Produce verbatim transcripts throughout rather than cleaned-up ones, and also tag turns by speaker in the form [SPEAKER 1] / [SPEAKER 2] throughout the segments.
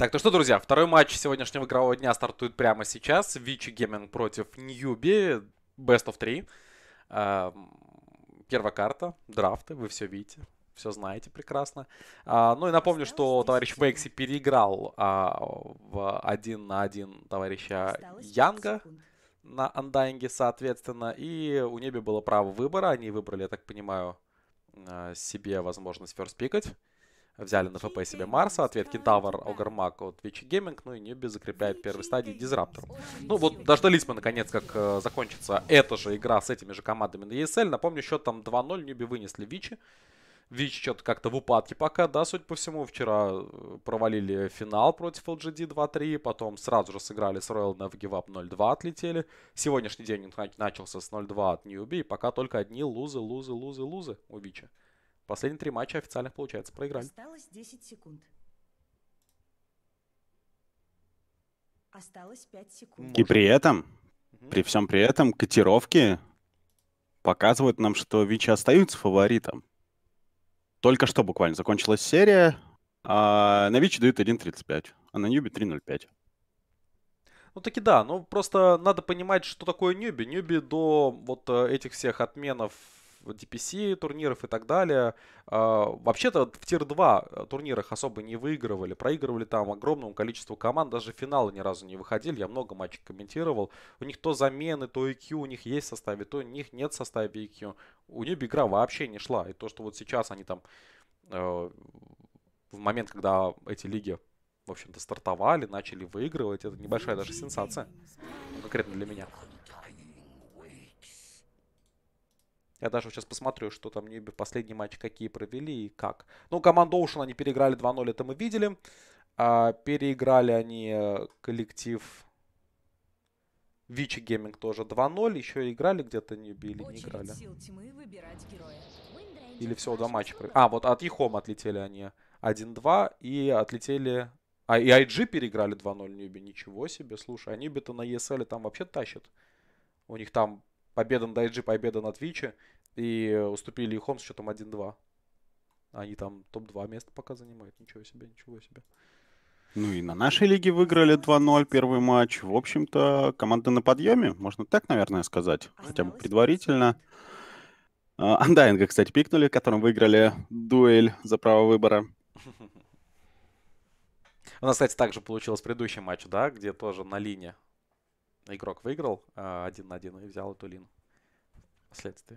[SPEAKER 1] Так, ну что, друзья, второй матч сегодняшнего игрового дня стартует прямо сейчас. Вичи Гейминг против Ньюби. Best of три. Первая карта, драфты, вы все видите. Все знаете прекрасно. А, ну и напомню,
[SPEAKER 2] Осталось
[SPEAKER 1] что
[SPEAKER 2] десять
[SPEAKER 1] товарищ Бэкси
[SPEAKER 2] секунд.
[SPEAKER 1] переиграл а, в один на один товарища
[SPEAKER 2] Осталось пять
[SPEAKER 1] Янга
[SPEAKER 2] секунд.
[SPEAKER 1] на андайнге, соответственно. И у Неби было право выбора. Они выбрали, я так понимаю, а, себе возможность ферстпикать. Взяли на ФП себе Марса, ответ Кентавр, Огармак от Вичи Гейминг, ну и Ньюби закрепляет первой
[SPEAKER 2] Вичи
[SPEAKER 1] стадии
[SPEAKER 2] Гейминг.
[SPEAKER 1] Дизраптором.
[SPEAKER 2] Очередь
[SPEAKER 1] Ну вот
[SPEAKER 2] Силтимы.
[SPEAKER 1] дождались мы наконец, как э, закончится эта же игра с этими же командами на и эс эль. Напомню, счет там два ноль, Ньюби вынесли Вичи. Вичи что-то как-то в упадке пока, да, судя по всему. Вчера э, провалили финал против эл джи ди два три, потом сразу же сыграли с Royal Never Give Up ноль два, отлетели. Сегодняшний день начался с ноль два от Ньюби, и пока только одни лузы, лузы, лузы, лузы у Вичи. Последние три матча официальных, получается, проиграли.
[SPEAKER 2] Осталось десять секунд. Осталось пять секунд.
[SPEAKER 3] И
[SPEAKER 1] Может.
[SPEAKER 3] при этом,
[SPEAKER 1] Мгм.
[SPEAKER 3] при всем при этом, котировки показывают нам, что Вичи остаются фаворитом. Только что буквально закончилась серия, а на Вичи дают один тридцать пять, а на Ньюби три ноль пять.
[SPEAKER 1] Ну таки да, ну просто надо понимать, что такое ньюби. Ньюби до вот э, этих всех отменов ди пи си турниров и так далее. э, Вообще-то в тир два турнирах особо не выигрывали. Проигрывали там огромному количеству команд. Даже финалы ни разу не выходили. Я много матчей комментировал. У них то замены, то ай кью у них есть в составе, то у них нет в составе ай кью. У Ньюби игра вообще не шла. И то, что вот сейчас они там э, в момент, когда эти лиги, в общем-то, стартовали, начали выигрывать, это небольшая даже сенсация. Ну, конкретно для меня. Я даже сейчас посмотрю, что там Ньюби последний матч какие провели и как. Ну, команду Ocean они переиграли два ноль, это мы видели. А, переиграли они э, коллектив Вичи Гейминг тоже два ноль. Еще играли где-то Ньюби или не играли?
[SPEAKER 2] Очередь Силтимы выбирать героя.
[SPEAKER 1] Или всего два матча провели? А, вот от Ехом отлетели они один два и отлетели... А, и ай джи переиграли два ноль Ньюби. Ничего себе, слушай, а Ньюби-то на и эс эль там вообще тащат. У них там победа над ай джи, победа над Вичи. И уступили Ехом с счетом один два. Они там топ два место пока занимают. Ничего себе, ничего себе.
[SPEAKER 3] Ну и на нашей лиге выиграли два ноль первый матч. В общем-то, команда на подъеме, можно так, наверное, сказать, хотя бы
[SPEAKER 2] Осталось пять
[SPEAKER 3] предварительно.
[SPEAKER 2] секунд.
[SPEAKER 3] А, Андайнга, кстати, пикнули, которым выиграли дуэль за право выбора.
[SPEAKER 1] У нас, кстати, также получилось в предыдущем матче, да, где тоже на лине игрок выиграл а, один на один и взял эту лину впоследствии.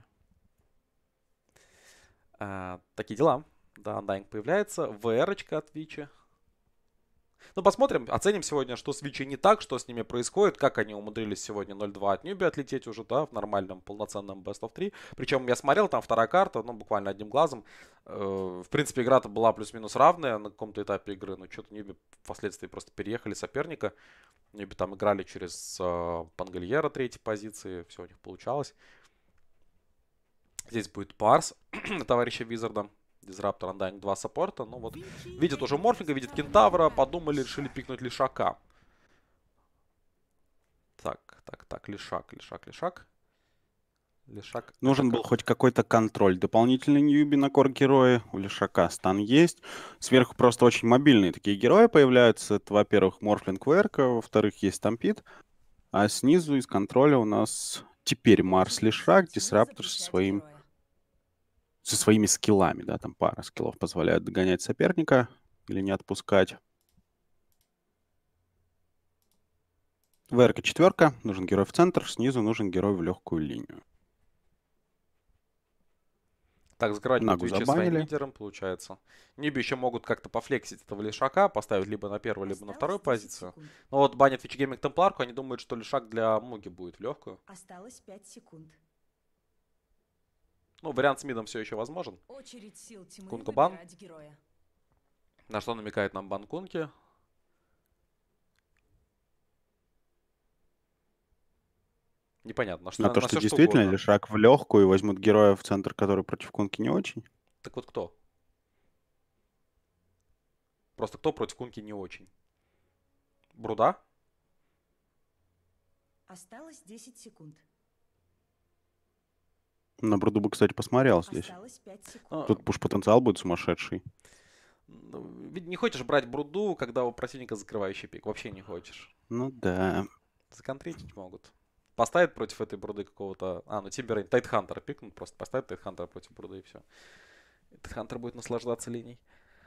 [SPEAKER 1] А, такие дела. Да, Undying появляется. вэ эр-очка от Вичи. Ну, посмотрим, оценим сегодня, что с Вичи не так, что с ними происходит, как они умудрились сегодня ноль два от Ньюби отлететь уже, да, в нормальном полноценном Best of три. Причем я смотрел, там вторая карта, ну, буквально одним глазом. Э, в принципе, игра-то была плюс-минус равная на каком-то этапе игры, но что-то Ньюби впоследствии просто переехали соперника. Ньюби там играли через э, Пангольера третьей позиции, все у них получалось. Здесь будет Парс товарища Визарда. Дизраптор, Undying два саппорта. Ну вот, видят уже Морфинга, видят Кентавра, подумали, решили пикнуть Лишака. Так, так, так, Лишак, Лишак, Лишак. Лишак, это
[SPEAKER 3] Нужен был
[SPEAKER 1] как?
[SPEAKER 3] хоть какой-то контроль. Дополнительный Ньюби на кор-герои. У Лишака стан есть. Сверху просто очень мобильные такие герои появляются. Это, во-первых, Морфлинг Верка, во-вторых, есть Стампид. А снизу из контроля у нас теперь Марс
[SPEAKER 2] Очередь
[SPEAKER 3] Лишак,
[SPEAKER 2] Силтимы
[SPEAKER 3] Дисраптор со
[SPEAKER 2] запрещать
[SPEAKER 3] своим
[SPEAKER 2] героя.
[SPEAKER 3] со своими скиллами, да, там пара скиллов позволяет догонять соперника или не отпускать. ВРК четверка, нужен герой в центр, снизу нужен герой в легкую линию.
[SPEAKER 1] Так, закрывать будет
[SPEAKER 3] Нагу
[SPEAKER 1] Вичи своим
[SPEAKER 3] забанили.
[SPEAKER 1] мидером, получается. Ньюби еще могут как-то пофлексить этого Лишака, поставить либо на первую, либо на вторую
[SPEAKER 2] Осталось десять
[SPEAKER 1] позицию.
[SPEAKER 2] секунд.
[SPEAKER 1] Но вот банят Вичи Гейминг Темпларку, они думают, что Лишак для Муги будет в легкую.
[SPEAKER 2] Осталось пять секунд.
[SPEAKER 1] Ну, вариант с мидом все еще возможен.
[SPEAKER 2] Очередь Силтимы
[SPEAKER 1] Кунка бан.
[SPEAKER 2] выбирать героя.
[SPEAKER 1] На что намекает нам бан Кунки? Непонятно, на, что,
[SPEAKER 3] На
[SPEAKER 1] на,
[SPEAKER 3] то,
[SPEAKER 1] на
[SPEAKER 3] что
[SPEAKER 1] все что
[SPEAKER 3] действительно
[SPEAKER 1] угодно.
[SPEAKER 3] Лишак в легкую и возьмут героя в центр, который против Кунки не очень.
[SPEAKER 1] Так вот кто? Просто кто против Кунки не очень? Бруда?
[SPEAKER 2] Осталось десять секунд.
[SPEAKER 3] На Бруду бы, кстати, посмотрел здесь.
[SPEAKER 2] Осталось пять секунд.
[SPEAKER 1] Ну,
[SPEAKER 3] Тут пуш-потенциал будет сумасшедший.
[SPEAKER 1] Ну, ведь не хочешь брать бруду, когда у противника закрывающий пик. Вообще не хочешь.
[SPEAKER 3] Ну да.
[SPEAKER 1] Законтрить могут. Поставить против этой бруды какого-то... А, ну Тиберейн, Тайтхантера пикнут, просто поставить Тайтхантера против бруды и все. Тайтхантер будет наслаждаться линией.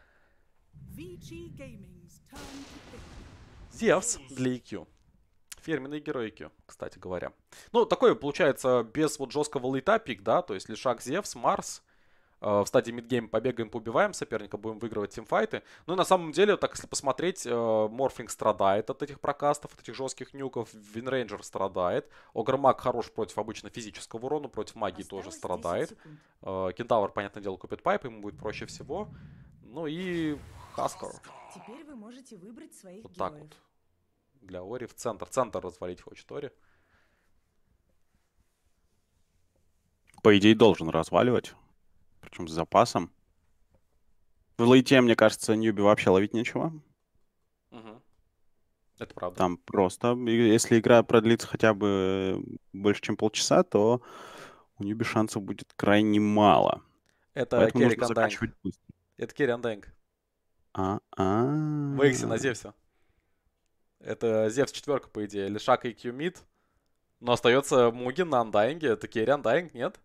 [SPEAKER 1] Зевс для и кью. Фирменный герой и кью, кстати говоря. Ну, такой получается без вот жесткого лейта пик, да, то есть Лишак, Зевс, Марс. Э, В стадии мидгейм побегаем, поубиваем соперника, будем выигрывать тимфайты. Ну и на самом деле, так если посмотреть, э, Морфлинг страдает от этих прокастов, от этих жестких нюков. Винрейнджер страдает. Огрмаг хорош против обычно физического урона, против магии тоже
[SPEAKER 2] Осталось десять
[SPEAKER 1] страдает.
[SPEAKER 2] секунд.
[SPEAKER 1] Э, Кентавр, понятное дело, купит пайп, ему будет проще всего. Ну и Хаскар.
[SPEAKER 2] Теперь вы можете выбрать своих
[SPEAKER 1] Вот так
[SPEAKER 2] героев.
[SPEAKER 1] вот. Для Ори в центр. Центр развалить хочет Ори.
[SPEAKER 3] По идее, должен разваливать. Причем с запасом. В лейте, мне кажется, Ньюби вообще ловить нечего.
[SPEAKER 1] Мгм. Это правда.
[SPEAKER 3] Там просто, и если игра продлится хотя бы больше, чем полчаса, то у Ньюби шансов будет крайне мало.
[SPEAKER 1] Это
[SPEAKER 3] Поэтому
[SPEAKER 1] Керрик
[SPEAKER 3] нужно
[SPEAKER 1] Андайнг.
[SPEAKER 3] заканчивать быстро.
[SPEAKER 1] Это Керри Андайнг.
[SPEAKER 3] А,
[SPEAKER 1] В Эксе на
[SPEAKER 3] а.
[SPEAKER 1] Зевсе. Это Зевс четверка, по идее. Лишак и Кью мид. Но остается Мугин на Андайнге. Это Керри Андайнг, нет?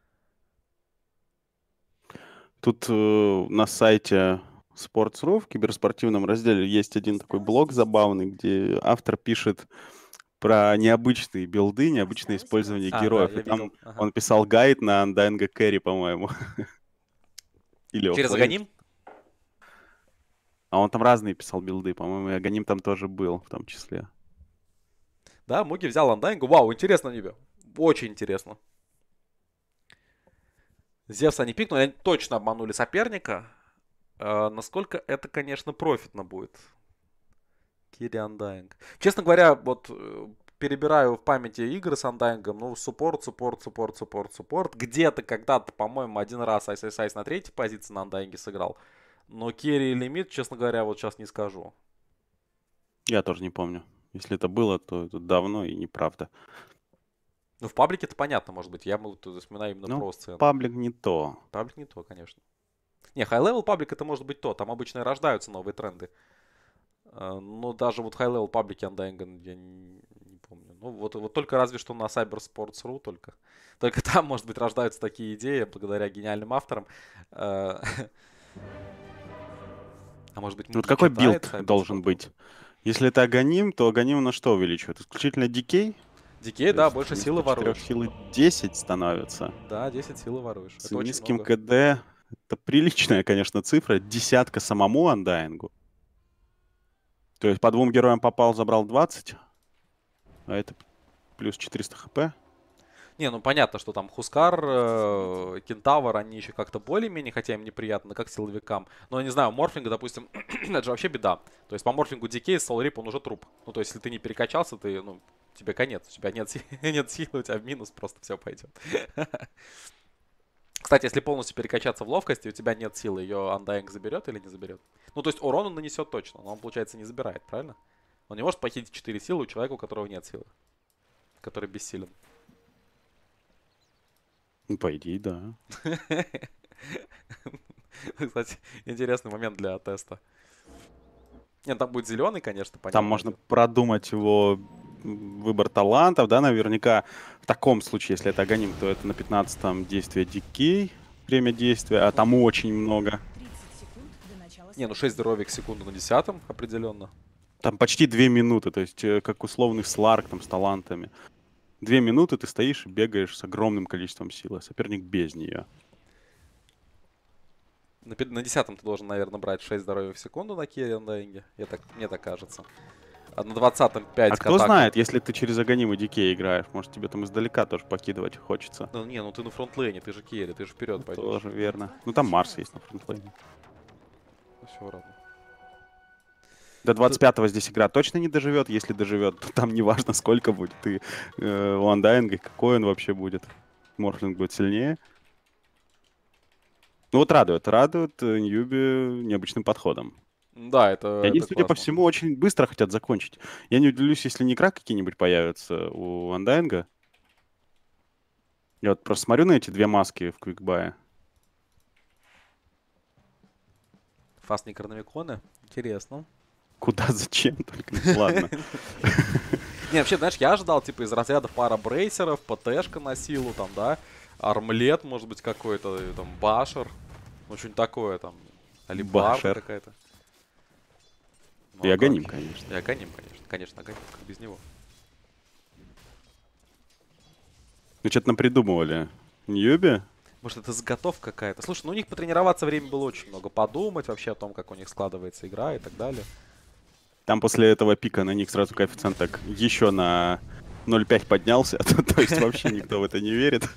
[SPEAKER 3] Тут э, на сайте Sports.ru в киберспортивном разделе есть один такой блог забавный, где автор пишет про необычные билды, необычное
[SPEAKER 2] Осталось
[SPEAKER 3] использование
[SPEAKER 1] А, да,
[SPEAKER 3] героев.
[SPEAKER 1] я
[SPEAKER 3] И там
[SPEAKER 1] видел. Ага.
[SPEAKER 3] он писал гайд на Undying Carry, по-моему. Или
[SPEAKER 1] Через
[SPEAKER 3] оффлейн.
[SPEAKER 1] Аганим?
[SPEAKER 3] А он там разные писал билды, по-моему, и Аганим там тоже был в том числе.
[SPEAKER 1] Да, Муги взял Андайнгу. Вау, интересно Нибе. Очень интересно. Зевса они пикнули, они точно обманули соперника. Э, насколько это, конечно, профитно будет. Кири Андайнг. Честно говоря, вот э, перебираю в памяти игры с Андайнгом. Ну, суппорт, суппорт, суппорт, суппорт, суппорт. Где-то когда-то, по-моему, один раз Айс Айс Айс на третьей позиции на Андайнге сыграл. Но Керри или Мид, честно говоря, вот сейчас не скажу.
[SPEAKER 3] Я тоже не помню. Если это было, то это давно и неправда.
[SPEAKER 1] Ну, в паблике это понятно, может быть. Я вот вспоминаю именно
[SPEAKER 3] Ну,
[SPEAKER 1] про сцену.
[SPEAKER 3] паблик не то.
[SPEAKER 1] Паблик не то, конечно. Не, high-level паблик это может быть то. Там обычно и рождаются новые тренды. Э, Но даже вот high-level паблики Undying я не, не помню. Ну, вот, вот только разве что на cybersports.ru только. Только там, может быть, рождаются такие идеи благодаря гениальным авторам. Э, А может быть,
[SPEAKER 3] Вот
[SPEAKER 1] Муги
[SPEAKER 3] какой
[SPEAKER 1] читает
[SPEAKER 3] билд
[SPEAKER 1] Cyber
[SPEAKER 3] должен
[SPEAKER 1] что-то?
[SPEAKER 3] быть? Если это Аганим, то Аганим на что увеличивает? Исключительно дикей?
[SPEAKER 1] Дикей,
[SPEAKER 3] То
[SPEAKER 1] да,
[SPEAKER 3] есть
[SPEAKER 1] больше
[SPEAKER 3] вместо
[SPEAKER 1] силы
[SPEAKER 3] четырёх
[SPEAKER 1] воруешь.
[SPEAKER 3] силы десять становится.
[SPEAKER 1] Да, десять силы воруешь.
[SPEAKER 3] С
[SPEAKER 1] Это очень
[SPEAKER 3] низким
[SPEAKER 1] много.
[SPEAKER 3] КД. Это приличная, конечно, цифра. Десятка самому Андайнгу. То есть по двум героям попал, забрал двадцать. А это плюс четыреста хп.
[SPEAKER 1] Не, ну понятно, что там Хускар, э, Кентавр, они еще как-то более-менее, хотя им неприятно, как силовикам. Но, я не знаю, Морфлинга, допустим, это же вообще беда. То есть по Морфлингу Дикей, Солрип, он уже труп. Ну, то есть если ты не перекачался, ты, ну, тебе конец. У тебя нет, си- нет силы, у тебя в минус, просто все пойдет. Кстати, если полностью перекачаться в ловкости, у тебя нет силы, ее Undying заберет или не заберет? Ну, то есть урон он нанесет точно, но он, получается, не забирает, правильно? Он не может похитить четыре силы у человека, у которого нет силы. Который бессилен.
[SPEAKER 3] Ну, по идее, да.
[SPEAKER 1] Кстати, интересный момент для теста. Нет, там будет зеленый, конечно, понятно.
[SPEAKER 3] Там можно продумать его м, выбор талантов, да, наверняка. В таком случае, если это Аганим, то это на пятнадцатом действие Дикей, время действия, а там очень много.
[SPEAKER 2] тридцать секунд до начала
[SPEAKER 1] Не, ну шесть
[SPEAKER 2] сражения.
[SPEAKER 1] здоровья к секунду на десятом определенно.
[SPEAKER 3] Там почти две минуты, то есть э, как условный сларк там с талантами. Две минуты ты стоишь и бегаешь с огромным количеством силы, а соперник без нее.
[SPEAKER 1] На, пи- на десятом ты должен, наверное, брать шесть здоровья в секунду на Керри Undying. Я так, мне так кажется. А на двадцатом пять
[SPEAKER 3] А
[SPEAKER 1] к
[SPEAKER 3] кто
[SPEAKER 1] атаку.
[SPEAKER 3] знает, если ты через Аганим и Дикей играешь, может тебе там издалека тоже покидывать хочется.
[SPEAKER 1] Ну не, ну ты на фронтлейне, ты же Керри, ты же вперед пойдешь.
[SPEAKER 3] Тоже верно. Ну там Марс есть на фронтлейне.
[SPEAKER 1] Все равно.
[SPEAKER 3] До двадцать пятого здесь игра точно не доживет. Если доживет, то там неважно сколько будет. И э, у Андайнга, какой он вообще будет. Морфлинг будет сильнее. Ну вот радует. Радует э, Ньюби необычным подходом.
[SPEAKER 1] Да, это,
[SPEAKER 3] И они,
[SPEAKER 1] это
[SPEAKER 3] судя по
[SPEAKER 1] классно.
[SPEAKER 3] всему, очень быстро хотят закончить. Я не удивлюсь, если не крак какие-нибудь появятся у Андайнга. Я вот просто смотрю на эти две маски в Квикбае.
[SPEAKER 1] Фаст Некрономиконы. Интересно.
[SPEAKER 3] Куда, зачем? Только ну, ладно.
[SPEAKER 1] Не, вообще, знаешь, я ожидал, типа, из разряда пара брейсеров, ПТшка на силу, там, да, армлет, может быть, какой-то, и, там, башер, ну, что-нибудь такое, там, алибарда
[SPEAKER 3] Башер.
[SPEAKER 1] какая-то. Ну,
[SPEAKER 3] И
[SPEAKER 1] а
[SPEAKER 3] Аганим,
[SPEAKER 1] как?
[SPEAKER 3] конечно.
[SPEAKER 1] И Аганим, конечно. Конечно, Аганим, как без него.
[SPEAKER 3] Ну, что-то напридумывали. Ньюби?
[SPEAKER 1] Может, это заготовка какая-то. Слушай, ну, у них потренироваться времени было очень много. Подумать вообще о том, как у них складывается игра и так далее.
[SPEAKER 3] Там после этого пика на них сразу коэффициент так еще на ноль целых пять десятых поднялся. То есть вообще никто в это не верит.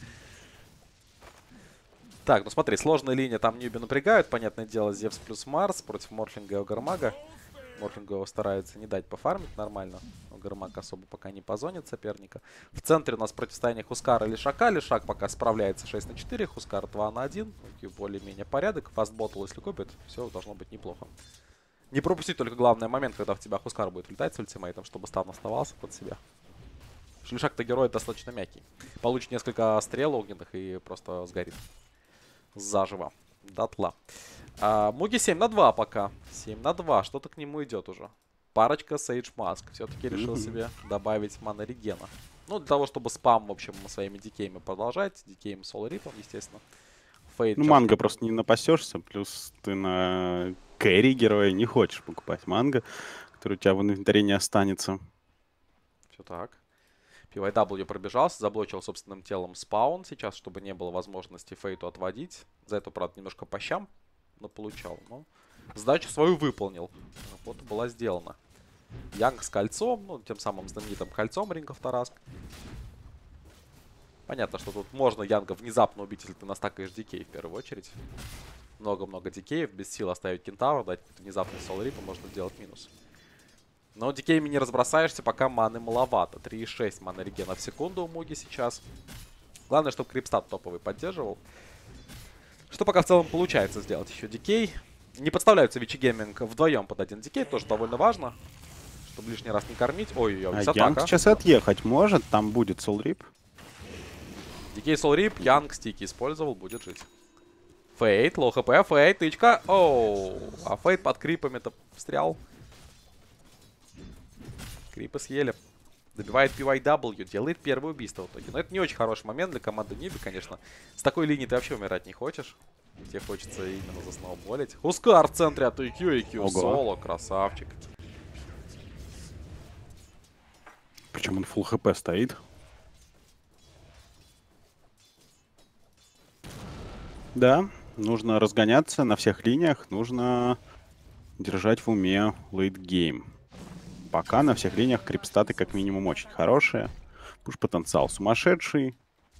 [SPEAKER 1] Так, ну смотри, сложная линия, там Ньюби напрягают. Понятное дело, Зевс плюс Марс против Морфлинга и Огармага. Морфлингу его стараются не дать пофармить нормально. Огармаг особо пока не позонит соперника. В центре у нас противостояние Хускара и Лишака. Лишак пока справляется шесть на четыре, Хускар два на один. Более-менее порядок. Фастботл, если купит, все должно быть неплохо. Не пропустить только главный момент, когда в тебя Хускар будет влетать с ультимейтом, чтобы стан оставался под себя. Лишак-то герой достаточно мягкий. Получит несколько стрел огненных и просто сгорит. Заживо. Дотла. А, Муги семь на два пока. семь на два. Что-то к нему идет уже. Парочка Сейдж Маск. Все-таки решил себе добавить мана регена. Ну, для того, чтобы спам, в общем, своими дикеями продолжать. Дикеем Соло Рипом, естественно. Фейд
[SPEAKER 3] Ну, манго просто не напасешься. Плюс ты на кэрри героя не хочешь покупать манго, который у тебя в инвентаре не останется.
[SPEAKER 1] Все так. пи вай дабл ю пробежался, заблочил собственным телом спаун сейчас, чтобы не было возможности Фейту отводить. За это, правда, немножко по щам получал, но задачу свою выполнил. Работа была сделана. Янг с кольцом, ну, тем самым знаменитым кольцом Ring of Tarasque. Понятно, что тут можно Янга внезапно убить, если ты настакаешь дикей в первую очередь. Много-много дикеев, без сил оставить кентавра, дать внезапный соло рип, можно сделать минус. Но дикеями не разбросаешься, пока маны маловато. три и шесть маны регена в секунду у Муги сейчас. Главное, чтобы крипстат топовый поддерживал. Что пока в целом получается сделать еще дикей. Не подставляются Вичи Гейминг вдвоем под один дикей, тоже довольно важно. Чтобы лишний раз не кормить. Ой-ой-ой,
[SPEAKER 3] А Янг сейчас отъехать может, там будет Soul Rip.
[SPEAKER 1] Дикей Soul Rip, Янг стики использовал, будет жить. Фейт, лоу хп, Фейт, тычка. Оу, а Фейт под крипами-то встрял. Крипы съели. Добивает пи вай дабл ю, делает первое убийство в итоге. Но это не очень хороший момент для команды Ниби, конечно. С такой линии ты вообще умирать не хочешь. Тебе хочется именно засноуболить. Хускар в центре от ай кью, ай кью соло, красавчик.
[SPEAKER 3] Причем он фулл хп стоит. Да, нужно разгоняться на всех линиях, нужно держать в уме лейт-гейм. Пока на всех линиях крипстаты как минимум очень хорошие. Пуш-потенциал сумасшедший.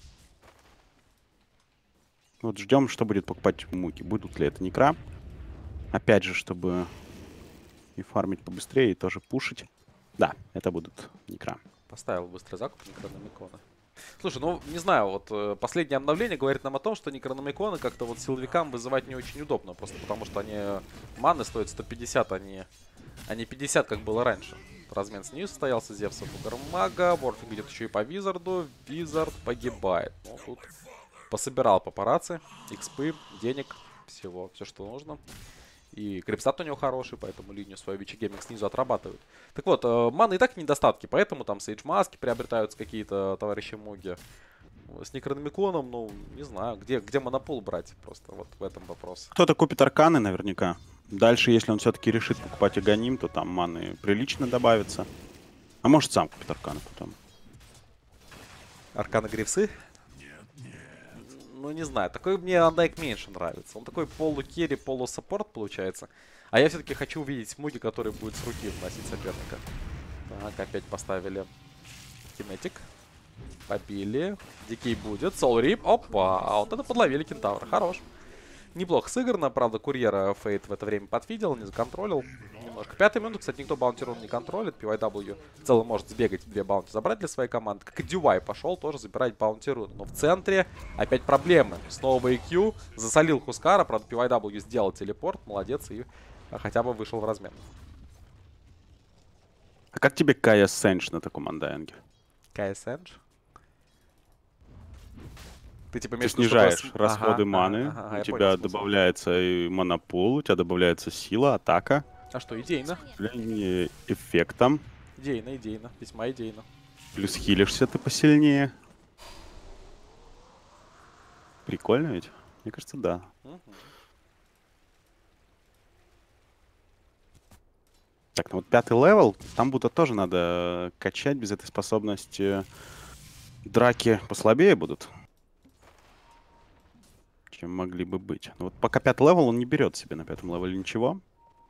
[SPEAKER 3] Вот ждем, что будет покупать Муги. Будут ли это Некра. Опять же, чтобы и фармить побыстрее, и тоже пушить. Да, это будут Некра.
[SPEAKER 1] Поставил быстрый закуп Некрономикона. Слушай, ну, не знаю, вот э, последнее обновление говорит нам о том, что Некрономиконы как-то вот силовикам вызывать не очень удобно. Просто потому, что они маны стоят сто пятьдесят, а не, а не пятьдесят, как было раньше. Размен с ней состоялся, Зевса Бугармага, Морфлинг идет еще и по Визарду. Визард погибает. Ну, тут пособирал папарацци, экспы, денег, всего, все, что нужно. И крипстат у него хороший, поэтому линию свою Вичи Гейминг снизу отрабатывают. Так вот, э, маны и так недостатки, поэтому там Сейдж Маски приобретаются какие-то товарищи Муги. С Некрономиконом, ну, не знаю, где, где монопол брать, просто вот в этом вопрос.
[SPEAKER 3] Кто-то купит арканы наверняка. Дальше, если он все-таки решит покупать Аганим, то там маны прилично добавится. А может сам купит арканы потом.
[SPEAKER 1] Арканы Грифсы? Ну, не знаю. Такой мне Undyke меньше нравится. Он такой полу-керри, полу-саппорт получается. А я все-таки хочу увидеть Муги, который будет с руки вносить соперника. Так, опять поставили кинетик. Побили. Дикий будет. Soul Rip. Опа. А вот это подловили кентавра. Хорош. Неплохо сыграно. Правда, курьера Фейт в это время подфидел, не законтролил. Немножко. Пятая минута, кстати, никто баунти-рун не контролит. пи вай дабл ю в целом может сбегать, две баунти забрать для своей команды. Как и ди уай пошел тоже забирать баунти-рун. Но в центре опять проблемы. Снова эй кью. Засолил Хускара. Правда, пи вай дабл ю сделал телепорт. Молодец. И хотя бы вышел в размен.
[SPEAKER 3] А как тебе Кая Сэндж на таком андайнге?
[SPEAKER 1] Кая Сэндж. Ты типа
[SPEAKER 3] Ты
[SPEAKER 1] имеешь в виду, чтобы
[SPEAKER 3] снижаешь
[SPEAKER 1] с-
[SPEAKER 3] расходы
[SPEAKER 1] Ага,
[SPEAKER 3] маны,
[SPEAKER 1] ага, ага,
[SPEAKER 3] у
[SPEAKER 1] я понял
[SPEAKER 3] тебя
[SPEAKER 1] смысл.
[SPEAKER 3] добавляется и монопол, у тебя добавляется сила, атака,
[SPEAKER 1] А что, идейно?
[SPEAKER 3] управление эффектом.
[SPEAKER 1] Идейно, идейно, весьма идейно.
[SPEAKER 3] Плюс хилишься ты посильнее. Прикольно ведь? Мне кажется, да.
[SPEAKER 1] Мгм.
[SPEAKER 3] Так, ну вот пятый левел, там будто тоже надо качать. Без этой способности драки послабее будут, чем могли бы быть. Но вот пока пятый левел, он не берет себе на пятом левеле ничего.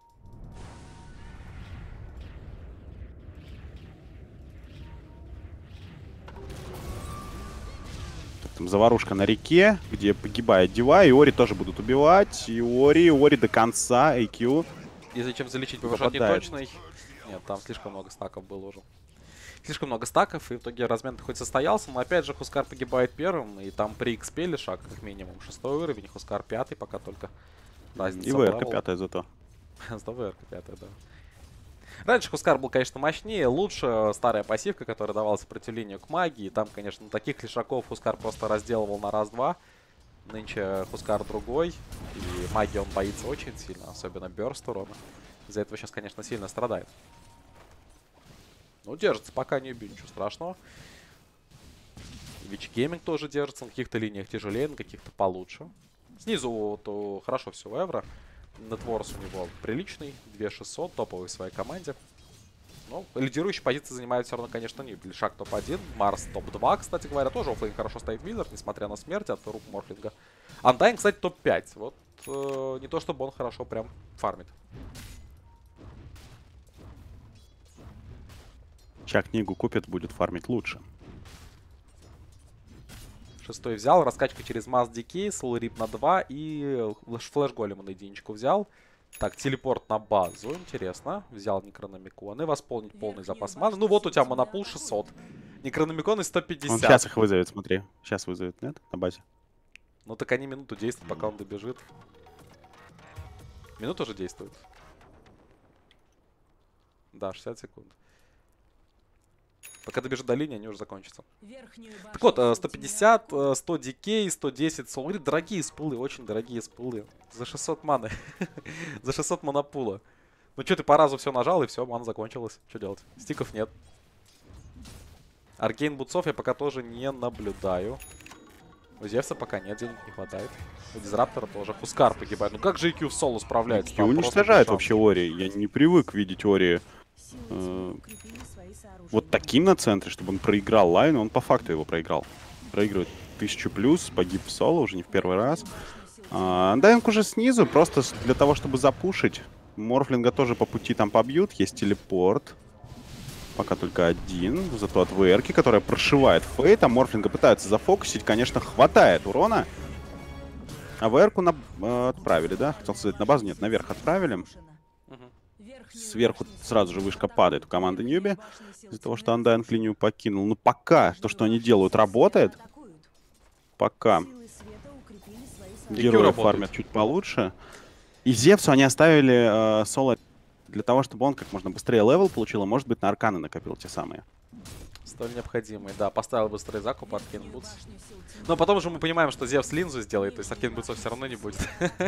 [SPEAKER 3] Так, там заварушка на реке, где погибает Дива, и Ори тоже будут убивать. И Ори, Ори до конца, эй кью.
[SPEAKER 1] И зачем залечить ПВШ
[SPEAKER 3] Попадает.
[SPEAKER 1] неточный? Нет, там слишком много стаков было уже. Слишком много стаков, и в итоге размен хоть состоялся, но опять же Хускар погибает первым, и там при икс пи лишак, как минимум, шестой уровень, Хускар пятый пока только. Разница
[SPEAKER 3] И
[SPEAKER 1] в
[SPEAKER 3] ВРК
[SPEAKER 1] левел.
[SPEAKER 3] пятая зато.
[SPEAKER 1] С ВРК пятая, да. Раньше Хускар был, конечно, мощнее, лучше. Старая пассивка, которая давала сопротивлению к магии. Там, конечно, таких лишаков Хускар просто разделывал на раз-два. Нынче Хускар другой, и магии он боится очень сильно, особенно бёрст урона. Из-за этого сейчас, конечно, сильно страдает. Ну, держится пока не убить, ничего страшного. Вич Гейминг тоже держится, на каких-то линиях тяжелее, на каких-то получше. Снизу вот, о, хорошо все у Эвра. Нетворс у него приличный, две тысячи шестьсот, топовый в своей команде. Ну, лидирующие позиции занимают все равно, конечно, не Лишак топ один, Марс топ два, кстати говоря, тоже оффлейн хорошо стоит Визард, несмотря на смерть от рук Морфлинга. Андайн, кстати, топ пять. Вот э, не то, чтобы он хорошо прям фармит.
[SPEAKER 3] Сейчас книгу купит, будет фармить лучше.
[SPEAKER 1] Шестой взял, раскачка через Масс Дикей, Soul Rip на два и Флэш Голема на единичку взял. Так, телепорт на базу, интересно. Взял Некрономиконы, восполнить полный запас маны. Ну вот у тебя монопул шестьсот. Некрономиконы сто пятьдесят.
[SPEAKER 3] Он сейчас их вызовет, смотри. Сейчас вызовет, нет? На базе.
[SPEAKER 1] Ну так они минуту действуют, пока он добежит. Минута уже действует. Да, шестьдесят секунд. Пока добежит до линии, они уже закончатся. Так вот, сто пятьдесят, сто дикей, сто десять Soul Rip. Дорогие спылы, очень дорогие спылы. За шестьсот маны. За шестьсот монопула. Ну что, ты по разу все нажал, и все, мана закончилась. Что делать? Стиков нет. Аркейн бутсов я пока тоже не наблюдаю. У Зевса пока нет, денег не хватает. У Дизраптора тоже. Хускар погибает. Ну как же эй кью в соло справляется?
[SPEAKER 3] эй кью уничтожает вообще Ори. Я не привык видеть Ори э, вот таким на центре, чтобы он проиграл лайн. Он по факту его проиграл. Проигрывает тысячу плюс, погиб в соло уже не в первый раз. А, Андайнг уже снизу, просто для того, чтобы запушить. Морфлинга тоже по пути там побьют. Есть телепорт. Пока только один. Зато от ВРки, которая прошивает Фейт. А Морфлинга пытаются зафокусить. Конечно, хватает урона. А ВРку на... э, отправили, да? Хотел сказать, на базу нет, наверх отправили. Сверху сразу же вышка падает у команды Ньюби. Из-за того, что Андайнг линию покинул. Ну пока то, что они делают, работает. Пока герои фармят чуть получше. И Зевсу они оставили э, соло для того, чтобы он как можно быстрее левел получил, и, может быть, на арканы накопил те самые.
[SPEAKER 1] Столь необходимый, да. Поставил быстрый закуп, Аркейн Бутс. Но потом же мы понимаем, что Зевс линзу сделает, то есть Аркейн Бутсов все равно не будет.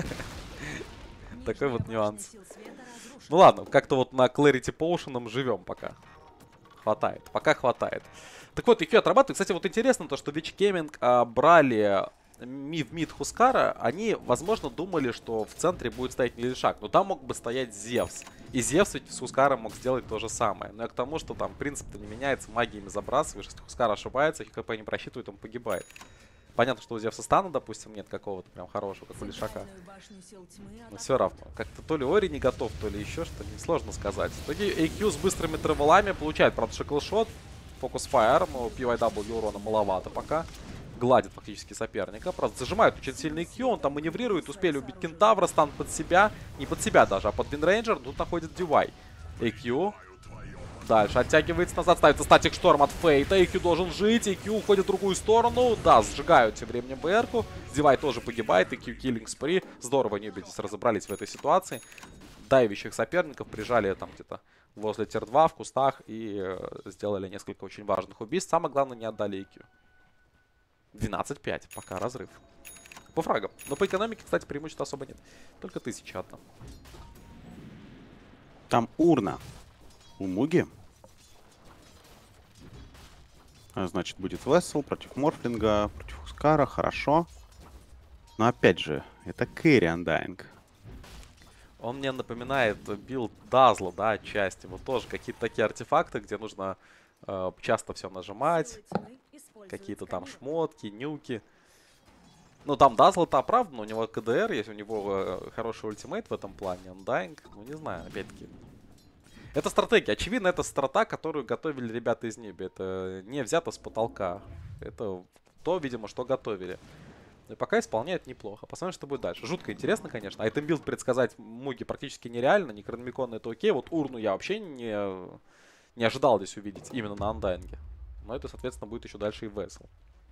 [SPEAKER 1] Такой вот нюанс. Ну ладно, как-то вот на Clarity Potion живем пока. Хватает, пока хватает. Так вот, эй кью отрабатывает. Кстати, вот интересно то, что Вич Гейминг а, брали ми в мид Хускара. Они, возможно, думали, что в центре будет стоять не Лишак. Но там мог бы стоять Зевс. И Зевс ведь с Хускаром мог сделать то же самое. Но я к тому, что там принцип-то не меняется. Магиями забрасываешь. Если Хускар ошибается, ХП не просчитывает, он погибает. Понятно, что у Зевса стана, допустим, нет какого-то прям хорошего, как у Лишака. Но все равно. Как-то то ли Ори не готов, то ли еще что-то. Сложно сказать. В итоге эй кью с быстрыми тревелами получает, правда, шеклшот. Фокус Фаер, но пи вай дабл урона маловато пока. Гладит фактически соперника. Просто зажимают очень сильный Q, он там маневрирует. Успели убить Кентавра, стан под себя. Не под себя даже, а под Винрейнджер. Тут находит Дивай. эй кью. Дальше оттягивается назад, ставится статик шторм от Фейта. эй кью должен жить, эй кью уходит в другую сторону. Да, сжигают тем временем БР-ку. Дивай тоже погибает, эй кью киллинг спри. Здорово Ньюби здесь разобрались в этой ситуации. Дайвящих соперников прижали там где-то возле тир два в кустах и э, сделали несколько очень важных убийств. Самое главное, не отдали эй кью. двенадцать пять, пока разрыв. По фрагам. Но по экономике, кстати, преимущества особо нет. Только тысяча одна.
[SPEAKER 3] Там урна у Муги. А, значит, будет Вессел против Морфлинга, против Хускара. Хорошо. Но опять же, это кэрри Undying.
[SPEAKER 1] Он мне напоминает билд Дазла, да, отчасти. Вот тоже какие-то такие артефакты, где нужно э, часто все нажимать. Какие-то там шмотки, нюки. Ну, там Дазл-то оправдан, у него КДР есть, у него э, хороший ультимейт в этом плане. Undying, ну, не знаю, опять-таки. Это стратегия. Очевидно, это страта, которую готовили ребята из Ньюби. Это не взято с потолка. Это то, видимо, что готовили. И пока исполняет неплохо. Посмотрим, что будет дальше. Жутко интересно, конечно. Айтем билд предсказать Муги практически нереально. Некрономикон это окей. Вот урну я вообще не, не ожидал здесь увидеть именно на Undying. Но это, соответственно, будет еще дальше и Vessel.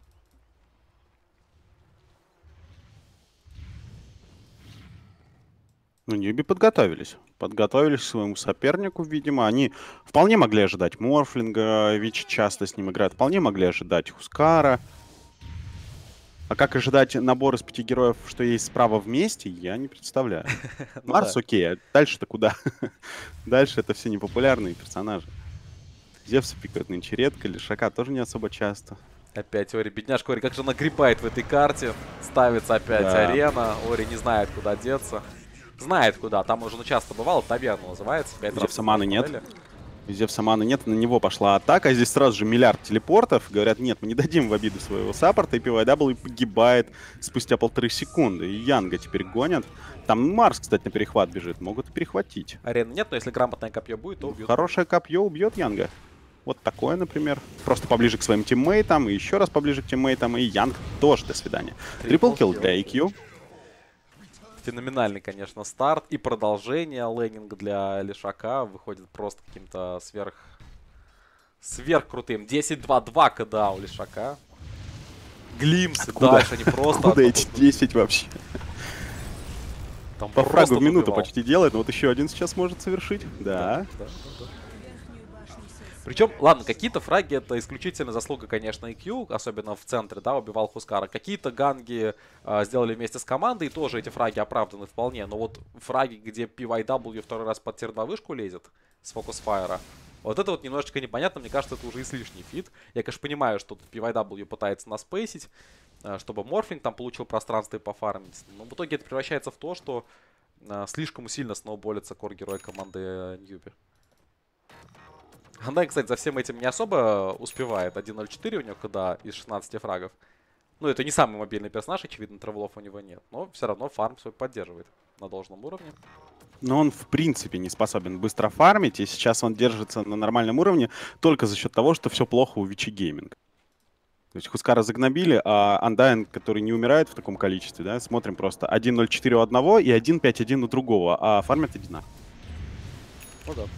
[SPEAKER 3] Ну, Ньюби подготовились. Подготовились к своему сопернику, видимо. Они вполне могли ожидать Морфлинга, Вич часто с ним играет. Вполне могли ожидать Хускара. А как ожидать набор из пяти героев, что есть справа вместе, я не представляю. Марс окей, а дальше-то куда? Дальше это все непопулярные персонажи. Зевса пикает нынче редко, Лишака тоже не особо часто.
[SPEAKER 1] Опять Ори, бедняжка Ори, как же нагребает в этой карте. Ставится опять
[SPEAKER 3] Да.
[SPEAKER 1] арена. Ори не знает, куда деться. Знает куда, там уже ну, часто бывало, таверна называется.
[SPEAKER 3] Зевса маны нет. Зевса маны нет, на него пошла атака. Здесь сразу же миллиард телепортов. Говорят, нет, мы не дадим в обиду своего саппорта. И пи вай дабл ю погибает спустя полторы секунды. И Янга теперь гонят. Там Марс, кстати, на перехват бежит. Могут и перехватить.
[SPEAKER 1] Арены нет, но если грамотное копье будет, то убьют.
[SPEAKER 3] Хорошее копье убьет Янга. Вот такое, например. Просто поближе к своим тиммейтам. И еще раз поближе к тиммейтам. И Янг тоже до свидания. Трипл килл для эй кью.
[SPEAKER 1] Феноменальный, конечно, старт. И продолжение лейнинга для Лишака выходит просто каким-то сверх... Сверх крутым. десять два два КДА у Лишака. Глимсы дальше, они просто...
[SPEAKER 3] Откуда эти десять вообще?
[SPEAKER 1] Там
[SPEAKER 3] По фрагу в минуту
[SPEAKER 1] добивал.
[SPEAKER 3] почти делает. Но вот еще один сейчас может совершить. Да.
[SPEAKER 1] Да, да, да. Причем, ладно, какие-то фраги это исключительно заслуга, конечно, ай кью, особенно в центре, да, убивал Хускара. Какие-то ганги э, сделали вместе с командой, и тоже эти фраги оправданы вполне. Но вот фраги, где пи вай дабл ю второй раз под тир два вышку лезет с фокус-файра, вот это вот немножечко непонятно, мне кажется, это уже излишний фит. Я, конечно, понимаю, что пи вай дабл ю пытается наспейсить, э, чтобы Морфлинг там получил пространство и пофармить. Но в итоге это превращается в то, что э, слишком сильно сноуболится кор-герой команды э, Ньюби. Undying, кстати, за всем этим не особо успевает. один ноль четыре у него КДА из шестнадцати фрагов. Ну, это не самый мобильный персонаж, очевидно, травелов у него нет. Но все равно фарм свой поддерживает на должном уровне.
[SPEAKER 3] Но он, в принципе, не способен быстро фармить. И сейчас он держится на нормальном уровне только за счет того, что все плохо у Вичи Гейминг. То есть Хускара загнобили, а Undying, который не умирает в таком количестве, да, смотрим просто один ноль четыре у одного и один пять один у другого, а фармят одинаково.
[SPEAKER 1] Ну да.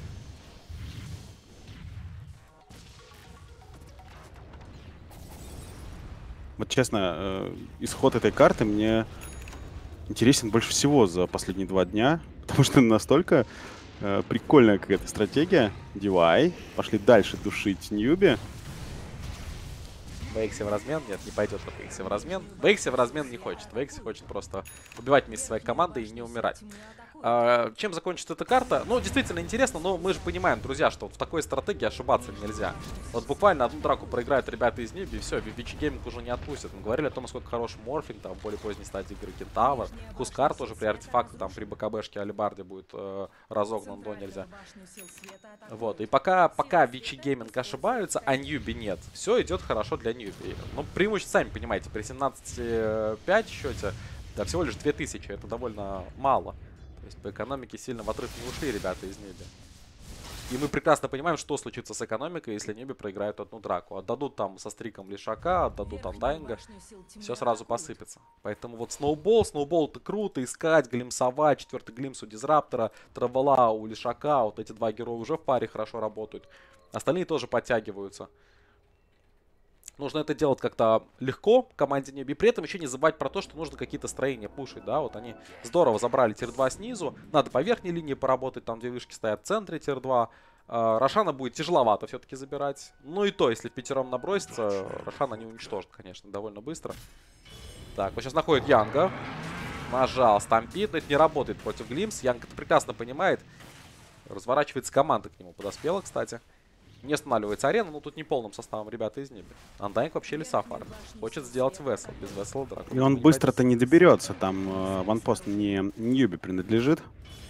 [SPEAKER 3] Вот честно, э, исход этой карты мне интересен больше всего за последние два дня, потому что настолько э, прикольная какая-то стратегия. ди вай. Пошли дальше душить Ньюби.
[SPEAKER 1] Вейкси в размен? Нет, не пойдет Вейкси в размен. Вейкси в размен не хочет. Вейкси хочет просто убивать вместе со своей командой и не умирать. А, чем закончится эта карта? Ну, действительно интересно, но мы же понимаем, друзья, что в такой стратегии ошибаться нельзя. Вот буквально одну драку проиграют ребята из Ньюби, и все, Вичи Гейминг уже не отпустят. Мы говорили о том, насколько хорош Морфлинг, там, в более поздней стадии игры Кентавр. Хускар тоже при артефакте, там, при БКБшке Алибарде будет э, разогнан до нельзя. Вот, и пока, пока Вичи Гейминг ошибаются, а Ньюби нет, все идет хорошо для Ньюби. Ну, преимущество, сами понимаете, при семнадцати пять счете, да, всего лишь две тысячи, это довольно мало. То есть по экономике сильно в отрыв не ушли ребята из Ньюби. И мы прекрасно понимаем, что случится с экономикой, если Ньюби проиграют одну драку. Отдадут там со стриком Лишака, отдадут Undying, все сразу посыпется. Поэтому вот сноубол, сноубол это круто, искать, глимсовать, четвертый глимс у Дизраптора, Травела у Лишака, вот эти два героя уже в паре хорошо работают. Остальные тоже подтягиваются. Нужно это делать как-то легко команде Ньюби. При этом еще не забывать про то, что нужно какие-то строения пушить, да. Вот они здорово забрали тир два снизу. Надо по верхней линии поработать. Там две вышки стоят в центре тир два. А, Рошана будет тяжеловато все-таки забирать. Ну и то, если в пятером набросится, Рошана не уничтожит, конечно, довольно быстро. Так, вот сейчас находит Янга. Нажал стампит, но это не работает против Глимс. Янг это прекрасно понимает. Разворачивается команда к нему. Подоспела, кстати. Не останавливается арена, но тут не полным составом ребята из Ниби. Undying вообще леса фармит. Хочет сделать Весел. Без Весела Дракон.
[SPEAKER 3] И он быстро-то не доберется. Там э, ванпост не Ньюби принадлежит.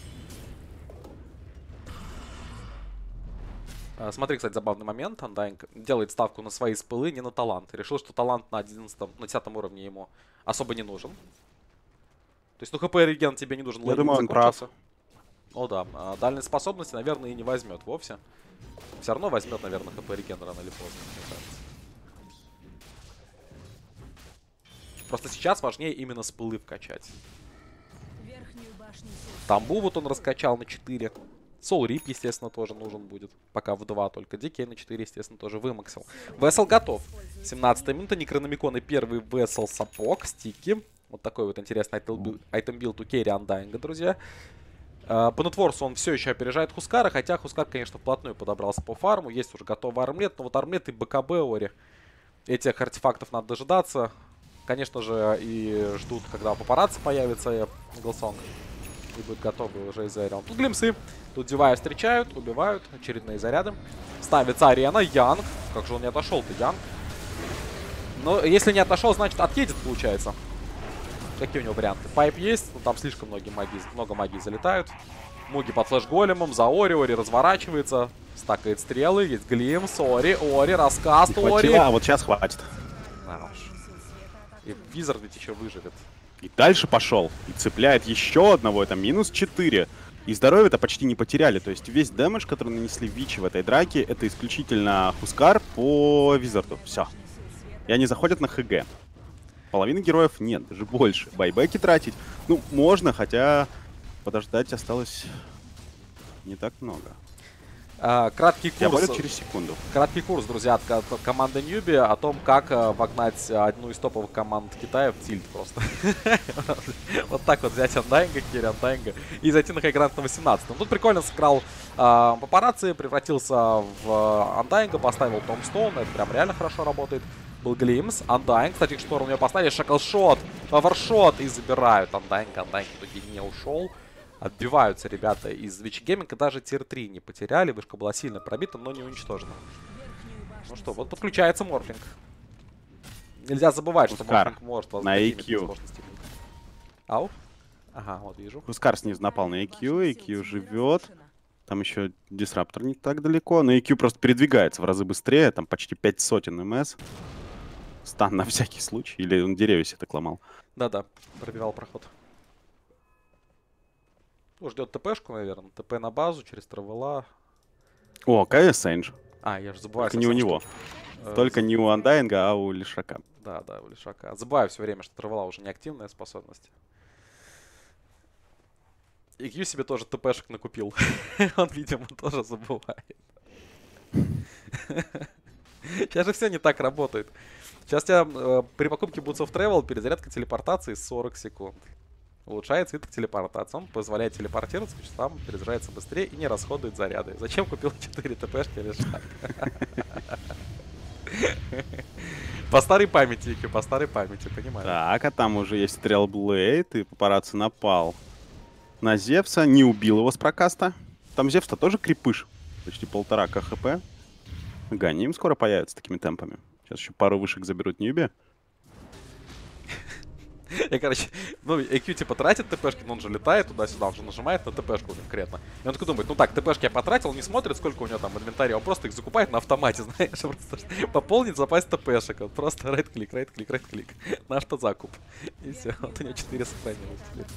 [SPEAKER 1] Смотри, кстати, забавный момент. Undying делает ставку на свои спылы, не на талант. Решил, что талант на одиннадцатом, на десятом уровне ему особо не нужен. То есть, ну, хп реген тебе не нужен.
[SPEAKER 3] Я думаю, он прав.
[SPEAKER 1] О, да. А дальность способности, наверное, и не возьмет вовсе. Все равно возьмет, наверное, хп реген рано или поздно, мне кажется. Просто сейчас важнее именно спылы вкачать. Тамбу вот он раскачал на четыре. Soul Rip, естественно, тоже нужен будет. Пока в два только. ди кей на четыре, естественно, тоже вымаксил. Весел готов. семнадцатая минута. Некрономикон и первый Весел сапог. Стики. Вот такой вот интересный айтем-билд у Керри Undying, друзья. Uh, по нетворсу он все еще опережает Хускара, хотя Хускар, конечно, вплотную подобрался по фарму. Есть уже готовый армлет, но вот армлет и БКБ Ори. Этих артефактов надо дожидаться. Конечно же, и ждут, когда папарацци появится Иглсонг. И будет готовы уже из Аэрион. Тут глимсы. Тут Дивая встречают, убивают. Очередные заряды. Ставится арена. Янг. Как же он не отошел-то, Янг? Но если не отошел, значит отъедет, получается. Какие у него варианты? Пайп есть, но там слишком много магии, много магии залетают. Муги под флеш-големом, за Ори, Ори разворачивается, стакает стрелы, есть глимс, Ори, Ори, раскаст, Ори.
[SPEAKER 3] А вот сейчас хватит.
[SPEAKER 1] А уж. И Визард ведь еще выживет.
[SPEAKER 3] И дальше пошел. И цепляет еще одного, это минус четыре. И здоровье-то почти не потеряли. То есть весь дэмэдж, который нанесли Вичи в этой драке, это исключительно Хускар по Визарду. Все. И они заходят на ХГ. Половины героев нет, даже больше. Байбеки тратить, ну, можно, хотя подождать осталось не так много.
[SPEAKER 1] А, краткий курс.
[SPEAKER 3] Я более через секунду.
[SPEAKER 1] Краткий курс, друзья, от, от команды Ньюби о том, как а, вогнать одну из топовых команд Китая в тильт просто. Вот так вот взять Undying, Керри Undying и зайти на хайгранд на восемнадцатом. Тут прикольно сыграл папарацци, превратился в Undying, поставил Томстоун, это прям реально хорошо работает. Был Глимс, Undying, кстати, шторм у него поставили, шаклшот, павершот и забирают Undying. Undying в итоге не ушел. Отбиваются ребята из Вичи Гейминга, даже тир три не потеряли, вышка была сильно пробита, но не уничтожена. Ну что, вот подключается Морфлинг. Нельзя забывать, что Морфлинг может
[SPEAKER 3] на эй кью.
[SPEAKER 1] Ау? Ага, вот вижу.
[SPEAKER 3] Хускар снизу напал на эй кью, эй кью живет. Там еще Дисраптор не так далеко, но эй кью просто передвигается в разы быстрее, там почти пять сотен МС. Стан на всякий случай, или он деревья себе так ломал.
[SPEAKER 1] Да-да, пробивал проход. Ну, ждет ТПшку, наверное. ТП на базу через травела.
[SPEAKER 3] О, КС Эндж.
[SPEAKER 1] А, я же забываю.
[SPEAKER 3] Только не у него. Что... Только не у Undying, а у Лишака.
[SPEAKER 1] Да, да, у Лишака. Забываю все время, что травела уже не активная способность. И Кью себе тоже ТПшек накупил. Он, видимо, тоже забывает. Сейчас же все не так работает. Сейчас у тебя э, при покупке Boots of Travel перезарядка телепортации сорок секунд. Улучшает цветок телепортации. Он позволяет телепортироваться, потому что там перезаряжается быстрее и не расходует заряды. Зачем купил четыре ТПшки Лишак? По старой памяти, Кью, по старой памяти, понимаю.
[SPEAKER 3] Так, а там уже есть Стрелблейд, и папарацци напал на Зевса, не убил его с прокаста. Там Зевс-то тоже крепыш, почти полтора КХП. Ганим скоро появится такими темпами. Сейчас еще пару вышек заберут Ньюби.
[SPEAKER 1] Я, короче, ну, эй кью типа тратит ТПшки, но он же летает туда-сюда, он же нажимает на ТПшку конкретно. И он такой думает, ну так, ТПшки я потратил, не смотрит, сколько у него там в инвентаре, он просто их закупает на автомате, знаешь, просто пополнить запас ТПшек. Вот просто райт-клик, райт-клик, райт-клик. На автозакуп. И все, вот у него четыре сохранилось.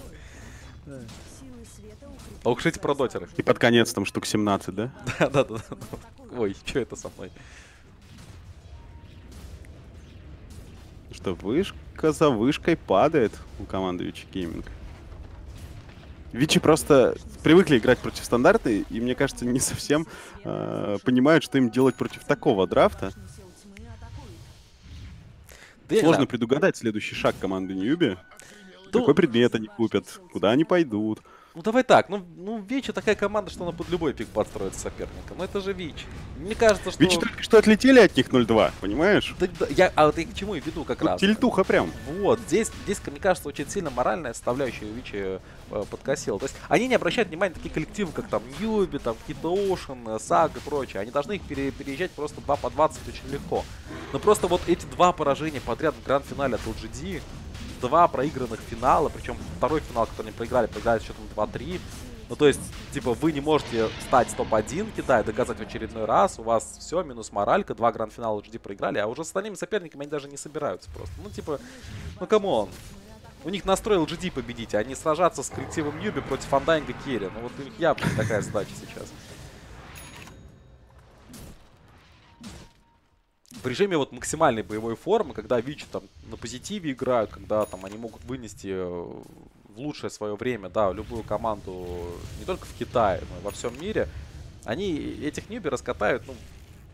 [SPEAKER 1] А укшите про дотеры.
[SPEAKER 3] И под конец там штук семнадцать, да?
[SPEAKER 1] Да-да-да. Ой, что это со мной?
[SPEAKER 3] Что вышка за вышкой падает у команды Вичи Гейминг. Вичи просто привыкли играть против стандарта, и, мне кажется, не совсем э, понимают, что им делать против такого драфта. Да Сложно предугадать следующий шаг команды Ньюби. Да. Какой предмет они купят, куда они пойдут.
[SPEAKER 1] Ну давай так, ну, ну Вичи такая команда, что она под любой пик подстроится соперника. Ну это же Вич. Мне кажется, что...
[SPEAKER 3] Вичи только что отлетели от них ноль два, понимаешь?
[SPEAKER 1] Да, да, я, а вот я к чему и веду как
[SPEAKER 3] Тут
[SPEAKER 1] раз.
[SPEAKER 3] тильтуха прям.
[SPEAKER 1] Вот, здесь, здесь, мне кажется, очень сильно моральная составляющая Вичи э, подкосила. То есть они не обращают внимания на такие коллективы, как там Ньюби, там какие-то Оушен, Саг и прочее. Они должны их пере, переезжать просто два по двадцать очень легко. Но просто вот эти два поражения подряд в гранд-финале от эл джи ди, два проигранных финала, причем второй финал, который они проиграли, проиграли с счетом два-три. Ну, то есть, типа, вы не можете стать топ один Китая, доказать в очередной раз, у вас все, минус моралька, два гранд-финала эл джи ди проиграли, а уже с остальными соперниками они даже не собираются просто. Ну, типа, ну, камон. У них настрой эл джи ди победить, а не сражаться с коллективом Ньюби против Фандайнга Керри. Ну, вот у них явно такая задача сейчас. В режиме вот максимальной боевой формы, когда Вичи там на позитиве играют, когда там они могут вынести в лучшее свое время, да, любую команду не только в Китае, но и во всем мире, они этих Ньюби раскатают, ну,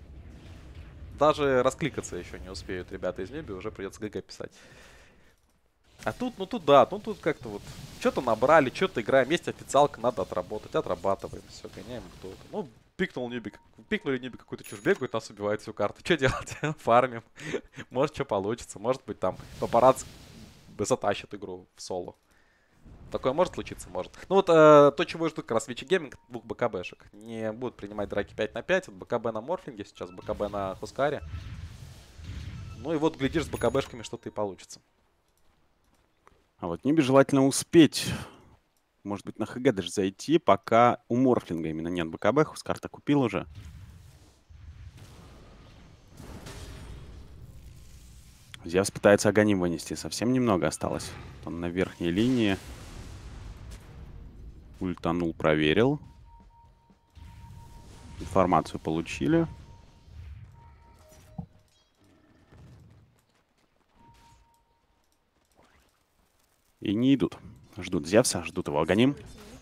[SPEAKER 1] даже раскликаться еще не успеют ребята из Ньюби, уже придется ГГ писать. А тут, ну тут да, ну тут как-то вот что-то набрали, что-то играем, есть официалка, надо отработать, отрабатываем, все, гоняем кто-то. Ну, пикнул Ньюби, пикнули Ньюби какую-то чушь, бегают, нас убивают всю карту. Что делать? Фармим. Может, что получится. Может быть, там папарацци затащит игру в соло. Такое может случиться? Может. Ну вот э, то, чего ждут как раз Вичи Гейминг, двух БКБшек. Не будут принимать драки пять на пять. Вот БКБ на Морфлинге сейчас, БКБ на Хускаре. Ну и вот, глядишь, с БКБшками что-то и получится.
[SPEAKER 3] А вот Ньюби желательно успеть, может быть, на ХГ даже зайти, пока у Морфлинга именно нет БКБ. Хускар-то купил уже. Зевс пытается Аганим вынести. Совсем немного осталось. Он на верхней линии. Ультанул, проверил. Информацию получили. И не идут. Ждут Зевса, ждут его Аганим.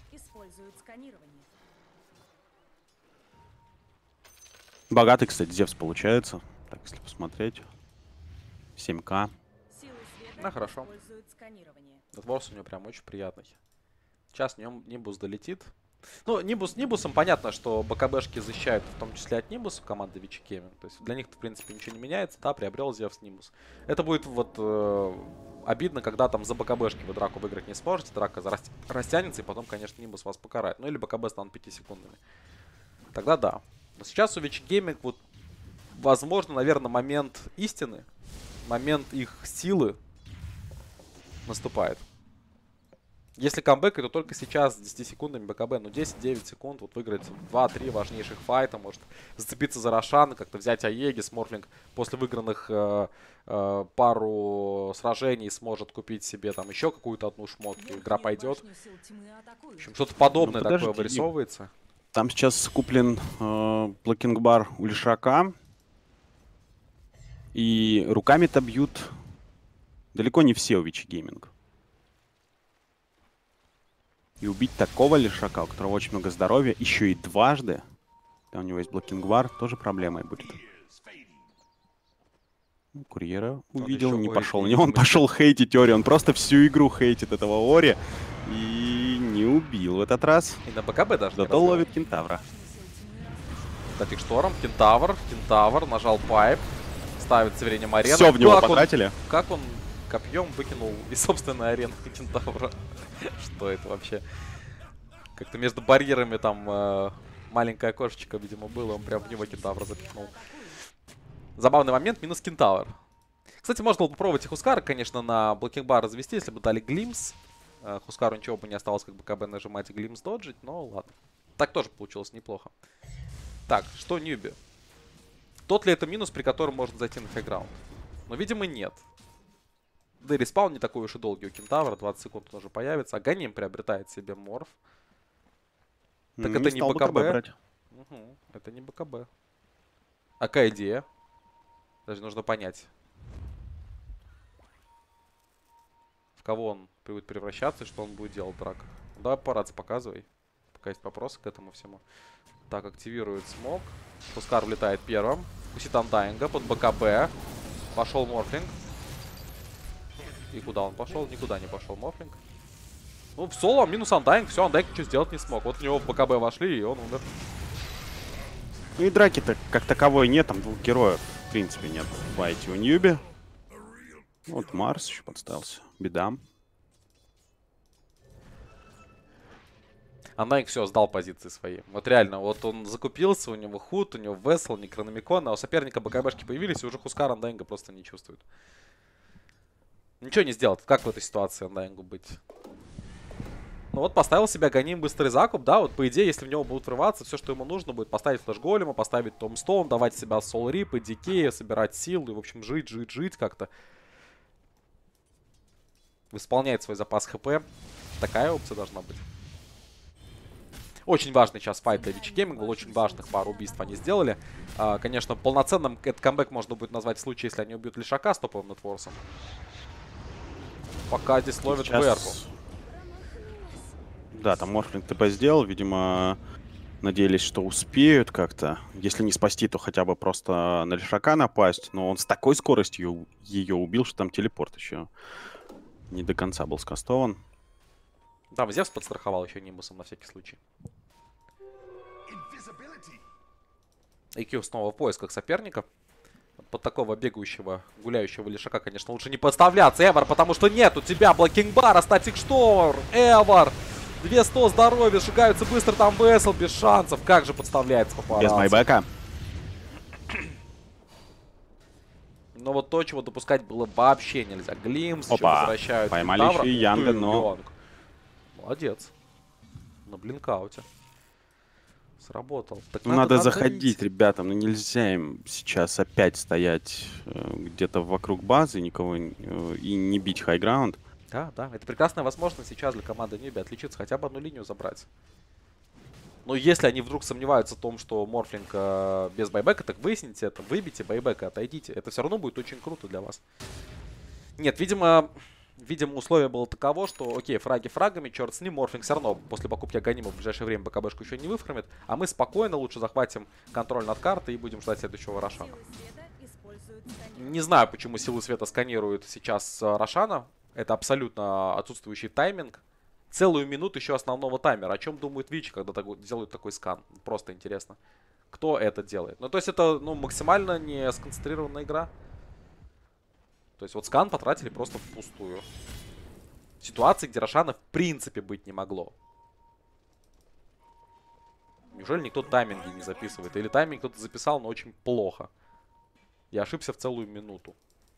[SPEAKER 3] Богатый, кстати, Зевс получается. Так, если посмотреть. семь ка.
[SPEAKER 1] Да, хорошо. Детворс у него прям очень приятный. Сейчас в нем Нибус долетит. Ну, Нибус, Нибусом понятно, что БКБшки защищают, в том числе от Нибуса команды Вичи Гейминг. То есть для них, в принципе, ничего не меняется. Да, приобрел Зевс Нибус. Это будет вот э, обидно, когда там за БКБшки вы драку выиграть не сможете. Драка зарас... растянется, и потом, конечно, Нибус вас покарает. Ну или БКБ станут пяти секундами. Тогда да. Но сейчас у Вичи Гейминг вот, возможно, наверное, момент истины. Момент их силы наступает. Если камбэк, то только сейчас с десятью секундами БКБ, ну десять-девять секунд, вот выиграть два-три важнейших файта, может зацепиться за Рошан, как-то взять Аегис. Морфлинг после выигранных э, э, пару сражений сможет купить себе там еще какую-то одну шмотку, игра пойдет. В общем, что-то подобное ну, такое вырисовывается.
[SPEAKER 3] Там сейчас куплен э, блокинг-бар у Лишака. И руками-то бьют далеко не все у Вичи Гейминг. И убить такого Лишака, у которого очень много здоровья, еще и дважды, когда у него есть блокинг-бар, тоже проблемой будет. Ну, Курьера увидел, не пошел. Не, он пошел хейтить Ори, он просто всю игру хейтит этого Ори. И не убил в этот раз.
[SPEAKER 1] И на БКБ даже.
[SPEAKER 3] Зато ловит Кентавра.
[SPEAKER 1] Тапик шторм, Кентавр, Кентавр, нажал пайп. Ставит Северине арену.
[SPEAKER 3] Все в него
[SPEAKER 1] как
[SPEAKER 3] потратили.
[SPEAKER 1] Он, как он копьем выкинул из собственной арены Кентавра. Что это вообще? Как-то между барьерами там э, маленькое окошечко, видимо, было. Он прям в него Кентавра запихнул. Забавный момент, минус Кентавр. Кстати, можно было попробовать и Хускара, конечно, на блокинг-бар развести, если бы дали Глимс. Э, Хускару ничего бы не осталось, как бы КБ нажимать и Глимс доджить, но ладно. Так тоже получилось неплохо. Так, что Ньюби? Тот ли это минус, при котором можно зайти на хайграунд? Но, видимо, нет. Да и респаун не такой уж и долгий у Кентавра. двадцать секунд он уже появится. Аганим приобретает себе морф. Так
[SPEAKER 3] не
[SPEAKER 1] это не БКБ.
[SPEAKER 3] БКБ
[SPEAKER 1] угу, это не БКБ. А какая идея? Даже нужно понять. В кого он будет превращаться и что он будет делать в драках. Давай парац показывай. Пока есть вопросы к этому всему. Так, активирует смог. Хускар влетает первым. Кусит Андайнга под БКБ. Пошел Морфлинг. И куда он пошел? Никуда не пошел Морфлинг. Ну, в соло минус андайнг, все, андайнг ничего сделать не смог. Вот в него в БКБ вошли, и он умер.
[SPEAKER 3] Ну и драки-то как таковой нет, там двух героев, в принципе, нет в файте у Ньюби. Вот Марс еще подставился. Беда.
[SPEAKER 1] Андайнг все, сдал позиции свои. Вот реально, вот он закупился, у него худ, у него весел, некрономикон, а у соперника БКБшки появились, и уже Хускар андайнга просто не чувствует. Ничего не сделать. Как в этой ситуации андайнгу быть? Ну вот поставил себя гоним быстрый закуп, да, вот по идее, если в него будут врываться, все, что ему нужно будет поставить флеш-голема, поставить томстоун, давать себя сол-рипы, дикея, собирать силы, в общем, жить, жить, жить как-то. Восполняет свой запас хп. Такая опция должна быть. Очень важный сейчас файт для Вичи Гейминг был, очень важных пару убийств они сделали. А, конечно, полноценным этот камбэк можно будет назвать в случае, если они убьют Лишака с топовым нетворсом. Пока здесь ловят
[SPEAKER 3] Сейчас...
[SPEAKER 1] Верку.
[SPEAKER 3] Да, там Морфлинг ТП сделал, видимо, надеялись, что успеют как-то. Если не спасти, то хотя бы просто на Лишака напасть. Но он с такой скоростью ее убил, что там телепорт еще не до конца был скастован.
[SPEAKER 1] Там Зевс подстраховал еще нимбусом на всякий случай. эй кью снова в поисках соперника. Под такого бегающего, гуляющего Лишака, конечно, лучше не подставляться, Эвар, потому что нет у тебя блокинг-бара, статик штор, Эвар. двести сто здоровья, шагаются быстро, там Весел, без шансов. Как же подставляется папарацци.
[SPEAKER 3] Без майбека.
[SPEAKER 1] Но вот то, чего допускать было вообще нельзя. Глимс, еще
[SPEAKER 3] Опа,
[SPEAKER 1] возвращают.
[SPEAKER 3] поймали
[SPEAKER 1] Кентавра.
[SPEAKER 3] еще и Янга, но...
[SPEAKER 1] Янг. Молодец. На блинкауте. Сработал. Так
[SPEAKER 3] Ну, надо, надо заходить,
[SPEAKER 1] давить.
[SPEAKER 3] ребятам. Ну, нельзя им сейчас опять стоять э, где-то вокруг базы, никого э, и не бить хайграунд.
[SPEAKER 1] Да, да. Это прекрасная возможность сейчас для команды Ньюби отличиться, хотя бы одну линию забрать. Но если они вдруг сомневаются в том, что Морфлинг э, без байбека, так выясните это, выбейте байбека, отойдите. Это все равно будет очень круто для вас. Нет, видимо... Видимо, условие было таково, что, окей, фраги фрагами, черт с ним, Морфлинг все равно после покупки Аганима в ближайшее время БКБшку еще не выфармит, а мы спокойно лучше захватим контроль над картой и будем ждать следующего Рошана. Не знаю, почему силы света сканируют сейчас Рошана, это абсолютно отсутствующий тайминг. Целую минуту еще основного таймера. О чем думает Вичи, когда делают такой скан? Просто интересно. Кто это делает? Ну, то есть это, ну, максимально не сконцентрированная игра. То есть вот скан потратили просто впустую. Ситуации, где Рошана в принципе быть не могло. Неужели никто тайминги не записывает? Или тайминг кто-то записал, но очень плохо. Я ошибся в целую минуту.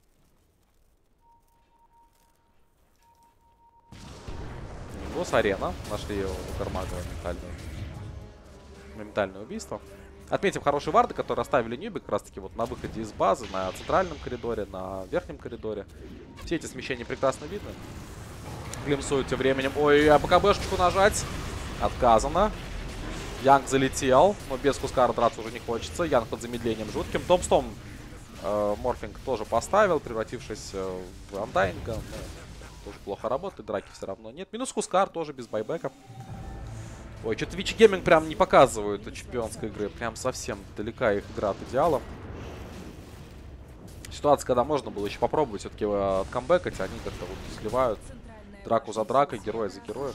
[SPEAKER 1] Гос-арена. Нашли его у Кармага моментальное, моментальное убийство. Отметим хорошие варды, которые оставили Ньюби как раз таки вот на выходе из базы, на центральном коридоре, на верхнем коридоре. Все эти смещения прекрасно видны. Глимсуют тем временем. Ой, а БКБшечку нажать. Отказано. Янг залетел, но без Хускара драться уже не хочется. Янг под замедлением жутким. Томстом э, Морфлинг тоже поставил, превратившись э, в андайнга. Но тоже плохо работает, драки все равно нет. Минус Хускар тоже без байбека. Ой, что-то Вичи Гейминг прям не показывают чемпионской игры. Прям совсем далека их игра от идеала. Ситуация, когда можно было еще попробовать все-таки откамбэкать, они как-то вот сливают драку за дракой, героя за героем.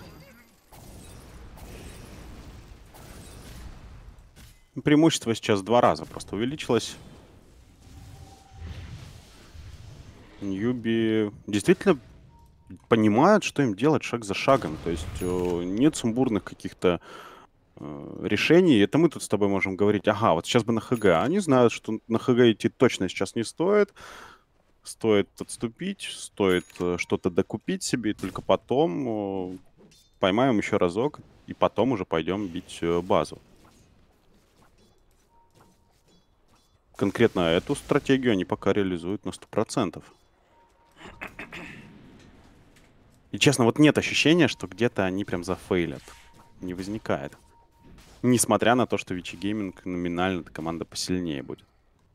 [SPEAKER 3] Преимущество сейчас в два раза просто увеличилось. Ньюби действительно понимают, что им делать шаг за шагом. То есть э, нет сумбурных каких-то э, решений. Это мы тут с тобой можем говорить, ага, вот сейчас бы на ХГ. Они знают, что на ХГ идти точно сейчас не стоит. Стоит отступить, стоит э, что-то докупить себе, и только потом э, поймаем еще разок, и потом уже пойдем бить э, базу. Конкретно эту стратегию они пока реализуют на сто процентов. И честно, вот нет ощущения, что где-то они прям зафейлят. Не возникает. Несмотря на то, что Вичи Гейминг номинально команда посильнее будет.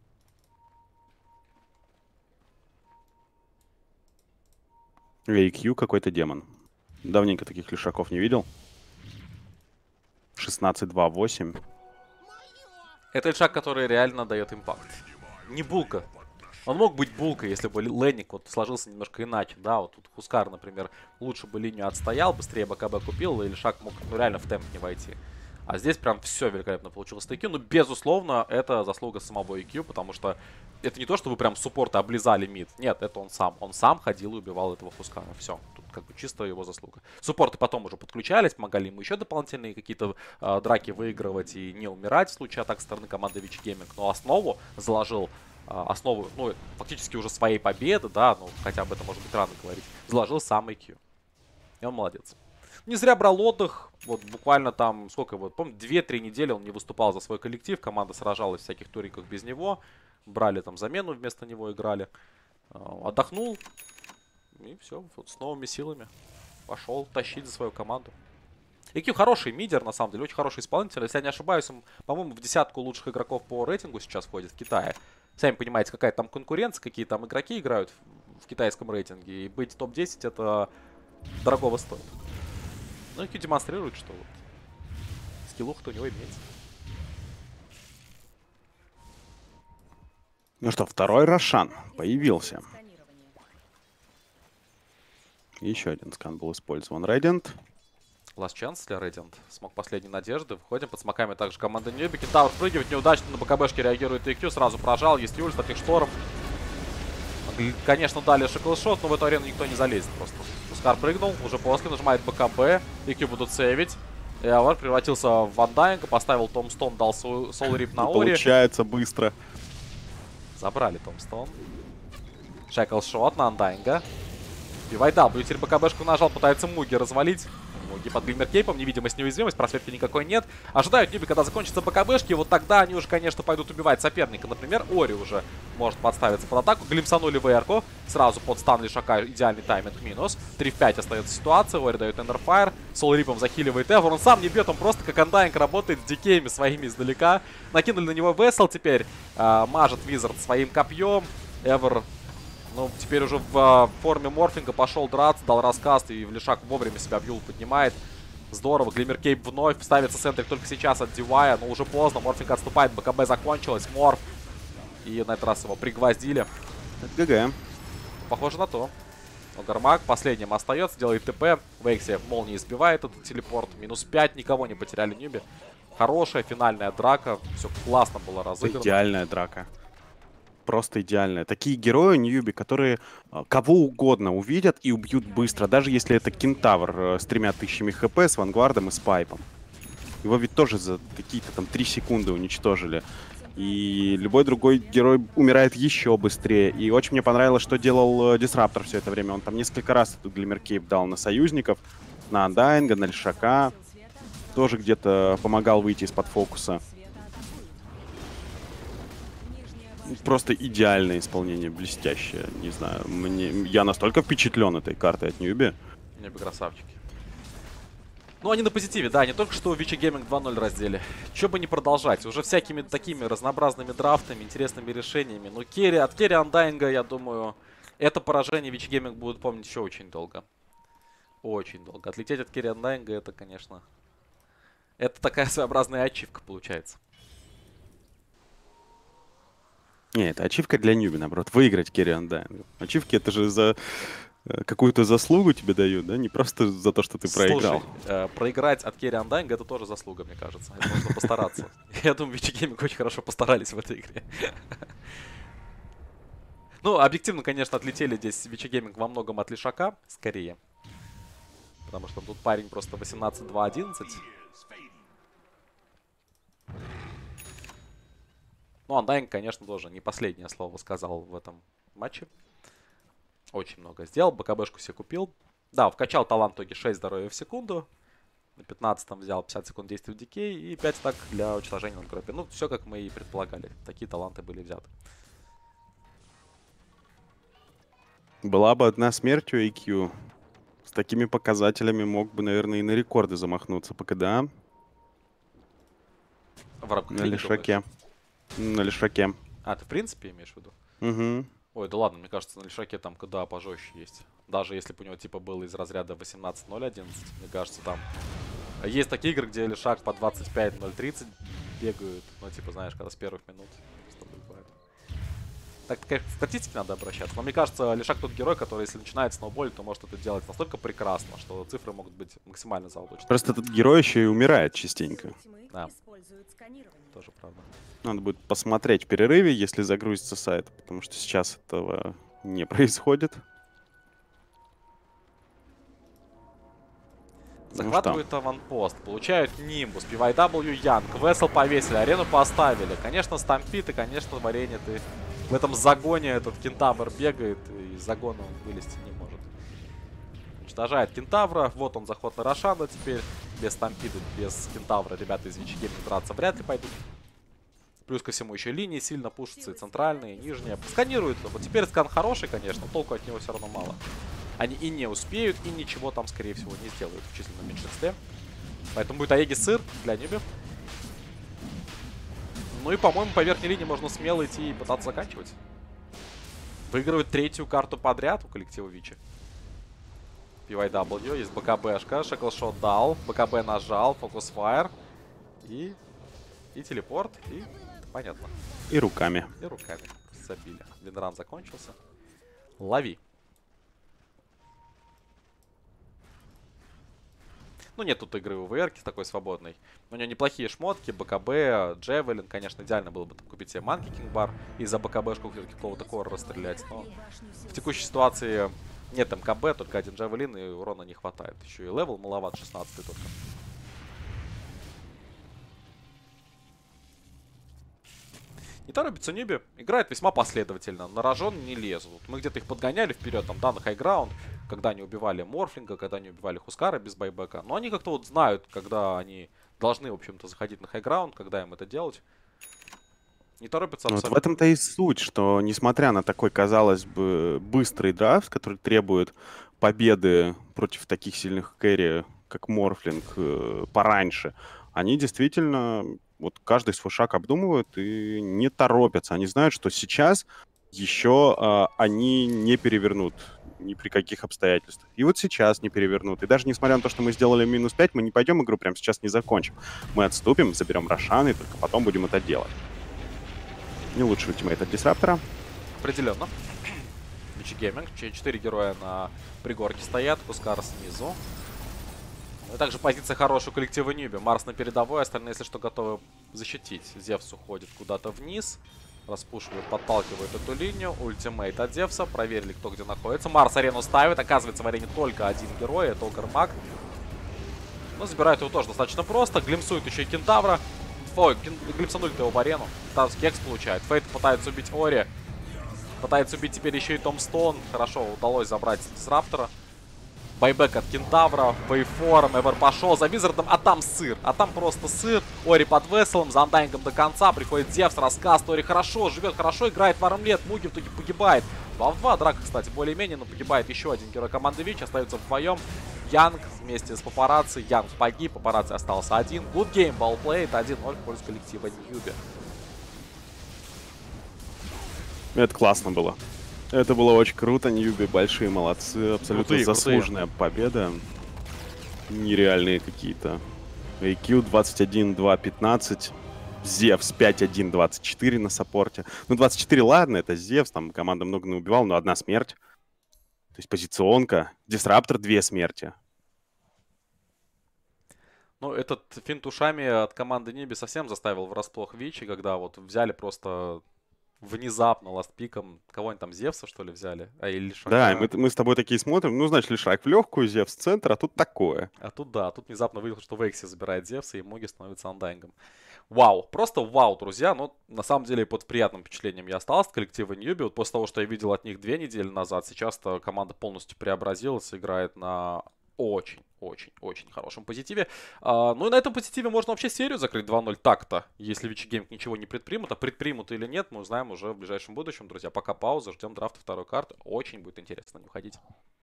[SPEAKER 3] эй кью какой-то демон. Давненько таких лишаков не видел. шестнадцать два восемь.
[SPEAKER 1] Это шаг, который реально дает импакт. Не булка. Он мог быть булкой, если бы Ленник вот сложился немножко иначе, да, вот тут Хускар, например, лучше бы линию отстоял, быстрее БКБ купил, или Шак мог ну, реально в темп не войти. А здесь прям все великолепно получилось с ай кью. Ну, безусловно, это заслуга самого ай кью, потому что это не то, что вы прям суппорты облизали мид. Нет, это он сам. Он сам ходил и убивал этого Хускара. Все. Тут как бы чисто его заслуга. Суппорты потом уже подключались, помогали ему еще дополнительные какие-то э, драки выигрывать и не умирать в случае атак со стороны команды Вичи Гейминг. Но основу заложил, э, основу, ну, фактически уже своей победы, да, ну, хотя об этом может быть рано говорить, заложил сам ай кью. И он молодец. Не зря брал отдых, вот буквально там, сколько вот, помню, две-три недели он не выступал за свой коллектив, команда сражалась в всяких туриках без него, брали там замену вместо него, играли, отдохнул, и все, вот с новыми силами пошел тащить за свою команду. ай кью хороший мидер, на самом деле, очень хороший исполнитель, если я не ошибаюсь, он, по-моему, в десятку лучших игроков по рейтингу сейчас входит в Китае. Сами понимаете, какая там конкуренция, какие там игроки играют в, в китайском рейтинге, и быть топ десять это дорогого стоит. Ну, ай кью демонстрирует, что вот скиллуха-то у него имеется.
[SPEAKER 3] Ну что, второй Рошан появился. Еще один скан был использован. Radiant.
[SPEAKER 1] Last chance для Radiant. Смог последней надежды. Входим под смоками также команда Ньюби. Кентавр впрыгивает неудачно на БКБшке, реагирует ай кью. Сразу прожал. Есть ульт, таких шторм. Конечно, дали шоклшот, но в эту арену никто не залезет просто. Хускар прыгнул, уже после нажимает БКБ. ай кью будут сейвить. Эвер превратился в Вандайнга, поставил Томстон, дал Соул-Рип на Ори.
[SPEAKER 3] Получается быстро.
[SPEAKER 1] Забрали Томстон. Шеклшот на Андайнга. Бивайдал, бьютер БКБшку нажал, пытается Муги развалить. Муги под глиммеркейпом, невидимость, неуязвимость, просветки никакой нет. Ожидают Ньюби, когда закончатся БКБшки, вот тогда они уже, конечно, пойдут убивать соперника. Например, Ори уже может подставиться под атаку. Глимсанули ВРку, сразу под стан Лишака, идеальный тайминг минус. три в пять остается ситуация, Ори дает Эндерфайр, Соул-Рипом захиливает Эвер, он сам не бьет, он просто как Андайнг работает с дикеями своими издалека. Накинули на него Вессел теперь, э, мажет Визард своим копьем. Эвер... Ну, теперь уже в uh, форме морфинга пошел драться, дал раскаст, и Лишак вовремя себя бьюл поднимает. Здорово, Глиммеркейп вновь ставится центрик только сейчас от Дивая, но уже поздно, морфинг отступает, БКБ закончилось, морф. И на этот раз его пригвоздили.
[SPEAKER 3] ГГ.
[SPEAKER 1] Похоже на то. Но Гармак последним остается, делает ТП. Вейкси в молнии сбивает этот телепорт. Минус пять, никого не потеряли Ньюби. Хорошая финальная драка, все классно было разыграно.
[SPEAKER 3] Идеальная драка. Просто идеальная. Такие герои Ньюби, которые э, кого угодно увидят и убьют быстро. Даже если это кентавр э, с тремя тысячами хп, с вангвардом и с пайпом. Его ведь тоже за какие-то там три секунды уничтожили. И любой другой герой умирает еще быстрее. И очень мне понравилось, что делал э, Дисраптор все это время. Он там несколько раз этот глиммеркейп дал на союзников. На Андайнга, на Лишака. Тоже где-то помогал выйти из-под фокуса. Просто идеальное исполнение, блестящее. Не знаю, мне, я настолько впечатлен этой картой от Ньюби.
[SPEAKER 1] Ньюби красавчики. Ну, они на позитиве, да, они только что Вичи Гейминг два ноль раздели. Че бы не продолжать, уже всякими такими разнообразными драфтами, интересными решениями. Ну, керри, от керри Андайнга, я думаю, это поражение Вичи Гейминг будут помнить еще очень долго. Очень долго. Отлететь от керри Андайнга, это, конечно, это такая своеобразная ачивка получается.
[SPEAKER 3] Не, это ачивка для Ньюби, наоборот. Выиграть керри Андайнга. Ачивки это же за э, какую-то заслугу тебе дают, да? Не просто за то, что ты проиграл.
[SPEAKER 1] Слушай, э, проиграть от керри Андайнга это тоже заслуга, мне кажется. Это нужно постараться. Я думаю, Вичи Гейминг очень хорошо постарались в этой игре. Ну, объективно, конечно, отлетели здесь Вичи Гейминг во многом от Лишака, скорее. Потому что тут парень просто восемнадцать два одиннадцать. Ну, Андайнг, конечно, тоже не последнее слово сказал в этом матче. Очень много сделал, БКБшку себе купил. Да, вкачал талант в итоге шесть здоровья в секунду. На пятнадцатом взял пятьдесят секунд действия в дикей и пять атак для уничтожения надгробия. Ну, все как мы и предполагали. Такие таланты были взяты.
[SPEAKER 3] Была бы одна смерть у ай кью. С такими показателями мог бы, наверное, и на рекорды замахнуться по КДА.
[SPEAKER 1] В рамках
[SPEAKER 3] на Лишаке. На Лишаке.
[SPEAKER 1] А, ты в принципе имеешь в виду?
[SPEAKER 3] Угу.
[SPEAKER 1] Ой, да ладно, мне кажется, на Лишаке там КДА пожестче есть. Даже если бы у него типа было из разряда восемнадцать ноль одиннадцать, мне кажется, там есть такие игры, где Лишак по двадцать пять ноль тридцать бегают. Ну, типа, знаешь, когда с первых минут. Так, конечно, к статистике надо обращаться. Но мне кажется, Лишак тот герой, который, если начинает сноуболить, то может это делать настолько прекрасно, что цифры могут быть максимально заоблачны.
[SPEAKER 3] Просто этот герой еще и умирает частенько.
[SPEAKER 1] Да.
[SPEAKER 2] Используют сканирование.
[SPEAKER 1] Тоже правда.
[SPEAKER 3] Надо будет посмотреть в перерыве, если загрузится сайт, потому что сейчас этого не происходит.
[SPEAKER 1] Захватывают аванпост, получают Нимбус, пи вай дабл ю Янг, Весел повесили, арену поставили. Конечно, Стампит и, конечно, варенье. Ты в этом загоне этот кентавр бегает, и из загона он вылезти не может. Уничтожает кентавра. Вот он, заход на Рошана теперь. Без Стампида, без кентавра ребята из Вичигейм драться вряд ли пойдут. Плюс ко всему еще линии сильно пушатся, и центральные, и нижние. Сканируют. Вот теперь скан хороший, конечно, толку от него все равно мало. Они и не успеют, и ничего там, скорее всего, не сделают в численном меньшинстве. Поэтому будет Аеги сыр для Нюби. Ну и, по-моему, по верхней линии можно смело идти и пытаться заканчивать. Выигрывают третью карту подряд у коллектива Вичи. пи вай дабл ю, есть БКБшка, Шеклшот дал, БКБ нажал, фокус-файр. И... и телепорт, и... понятно.
[SPEAKER 3] И руками.
[SPEAKER 1] И руками забили. Винран закончился. Лови. Ну, нет тут игры у ВРки такой свободной. У него неплохие шмотки, БКБ, Джевелин. Конечно, идеально было бы там купить себе Манки Кингбар и за БКБшку какого-то кора расстрелять. Но в текущей ситуации нет МКБ, только один Джевелин, и урона не хватает. Еще и левел маловат, шестнадцатый только. Не торопится Нюби, играет весьма последовательно. На рожон не лезут. Мы где-то их подгоняли вперед, там, да, на хайграунд, когда они убивали Морфлинга, когда они убивали Хускара без байбека. Но они как-то вот знают, когда они должны, в общем-то, заходить на хайграунд, когда им это делать. Не торопятся абсолютно.
[SPEAKER 3] Вот в этом-то и суть, что несмотря на такой, казалось бы, быстрый драфт, который требует победы против таких сильных кэрри, как Морфлинг, э, пораньше, они действительно... Вот каждый свой шаг обдумывают и не торопятся. Они знают, что сейчас еще э, они не перевернут ни при каких обстоятельствах. И вот сейчас не перевернут. И даже несмотря на то, что мы сделали минус пять, мы не пойдем игру прямо сейчас не закончим. Мы отступим, заберем Рошан, и только потом будем это делать. Не лучший ультимейт от Дисраптора.
[SPEAKER 1] Определенно. Вичигейминг. четыре героя на пригорке стоят. Хускар снизу. И также позиция хорошая у коллектива Нюби. Марс на передовой, остальные, если что, готовы защитить. Зевс уходит куда-то вниз. Распушивают, подталкивают эту линию. Ультимейт от Зевса. Проверили, кто где находится. Марс арену ставит. Оказывается, в арене только один герой. Это Огрмаг. Но забирают его тоже достаточно просто. Глимсуют еще и Кентавра. Ой, глимсанули-то его в арену. Кентавр кекс получает. Фейт пытается убить Ори. Пытается убить теперь еще и Томстон. Хорошо, удалось забрать Дисраптора. Байбек от Кентавра, Вейформ, Эвер пошел за Визардом, а там сыр. А там просто сыр. Ори под Веселом, за Андайнгом до конца. Приходит Зевс, рассказ. Ори хорошо, живет хорошо, играет в Армлет. Муги в итоге погибает. два в два. Драка, кстати, более-менее, но погибает еще один герой команды Вич. Остается вдвоем. Янг вместе с Папарацци. Янг погиб, Папарацци остался один. Good game, баллплей. Это один ноль в пользу коллектива Ньюби.
[SPEAKER 3] Это классно было. Это было очень круто, Ньюби большие молодцы, абсолютно
[SPEAKER 1] Крутые,
[SPEAKER 3] заслуженная
[SPEAKER 1] крутые.
[SPEAKER 3] победа. Нереальные какие-то. эй кью двадцать один два пятнадцать, Зевс пять один двадцать четыре на саппорте. Ну, двадцать четыре, ладно, это Зевс, там команда много не убивала, но одна смерть. То есть позиционка. Дисраптор две смерти.
[SPEAKER 1] Ну, этот финт ушами от команды Ниби совсем заставил врасплох Вичи, когда вот взяли просто... внезапно ластпиком, кого-нибудь там, Зевса, что ли, взяли? А, или Лишака.
[SPEAKER 3] Да, и мы, мы с тобой такие смотрим, ну, значит, Лишак в легкую, Зевс в центр, а тут такое.
[SPEAKER 1] А тут, да, тут внезапно выяснилось, что Вейкси забирает Зевса, и Моги становится андайнгом. Вау, просто вау, друзья. Ну, на самом деле, под приятным впечатлением я остался от коллектива Ньюби. Вот после того, что я видел от них две недели назад, сейчас-то команда полностью преобразилась, играет на очень-очень-очень хорошем позитиве. А, ну и на этом позитиве можно вообще серию закрыть два ноль так-то, если Вичигейминг ничего не предпримут. А предпримут или нет, мы узнаем уже в ближайшем будущем, друзья. Пока пауза, ждем драфта второй карты. Очень будет интересно, не уходите.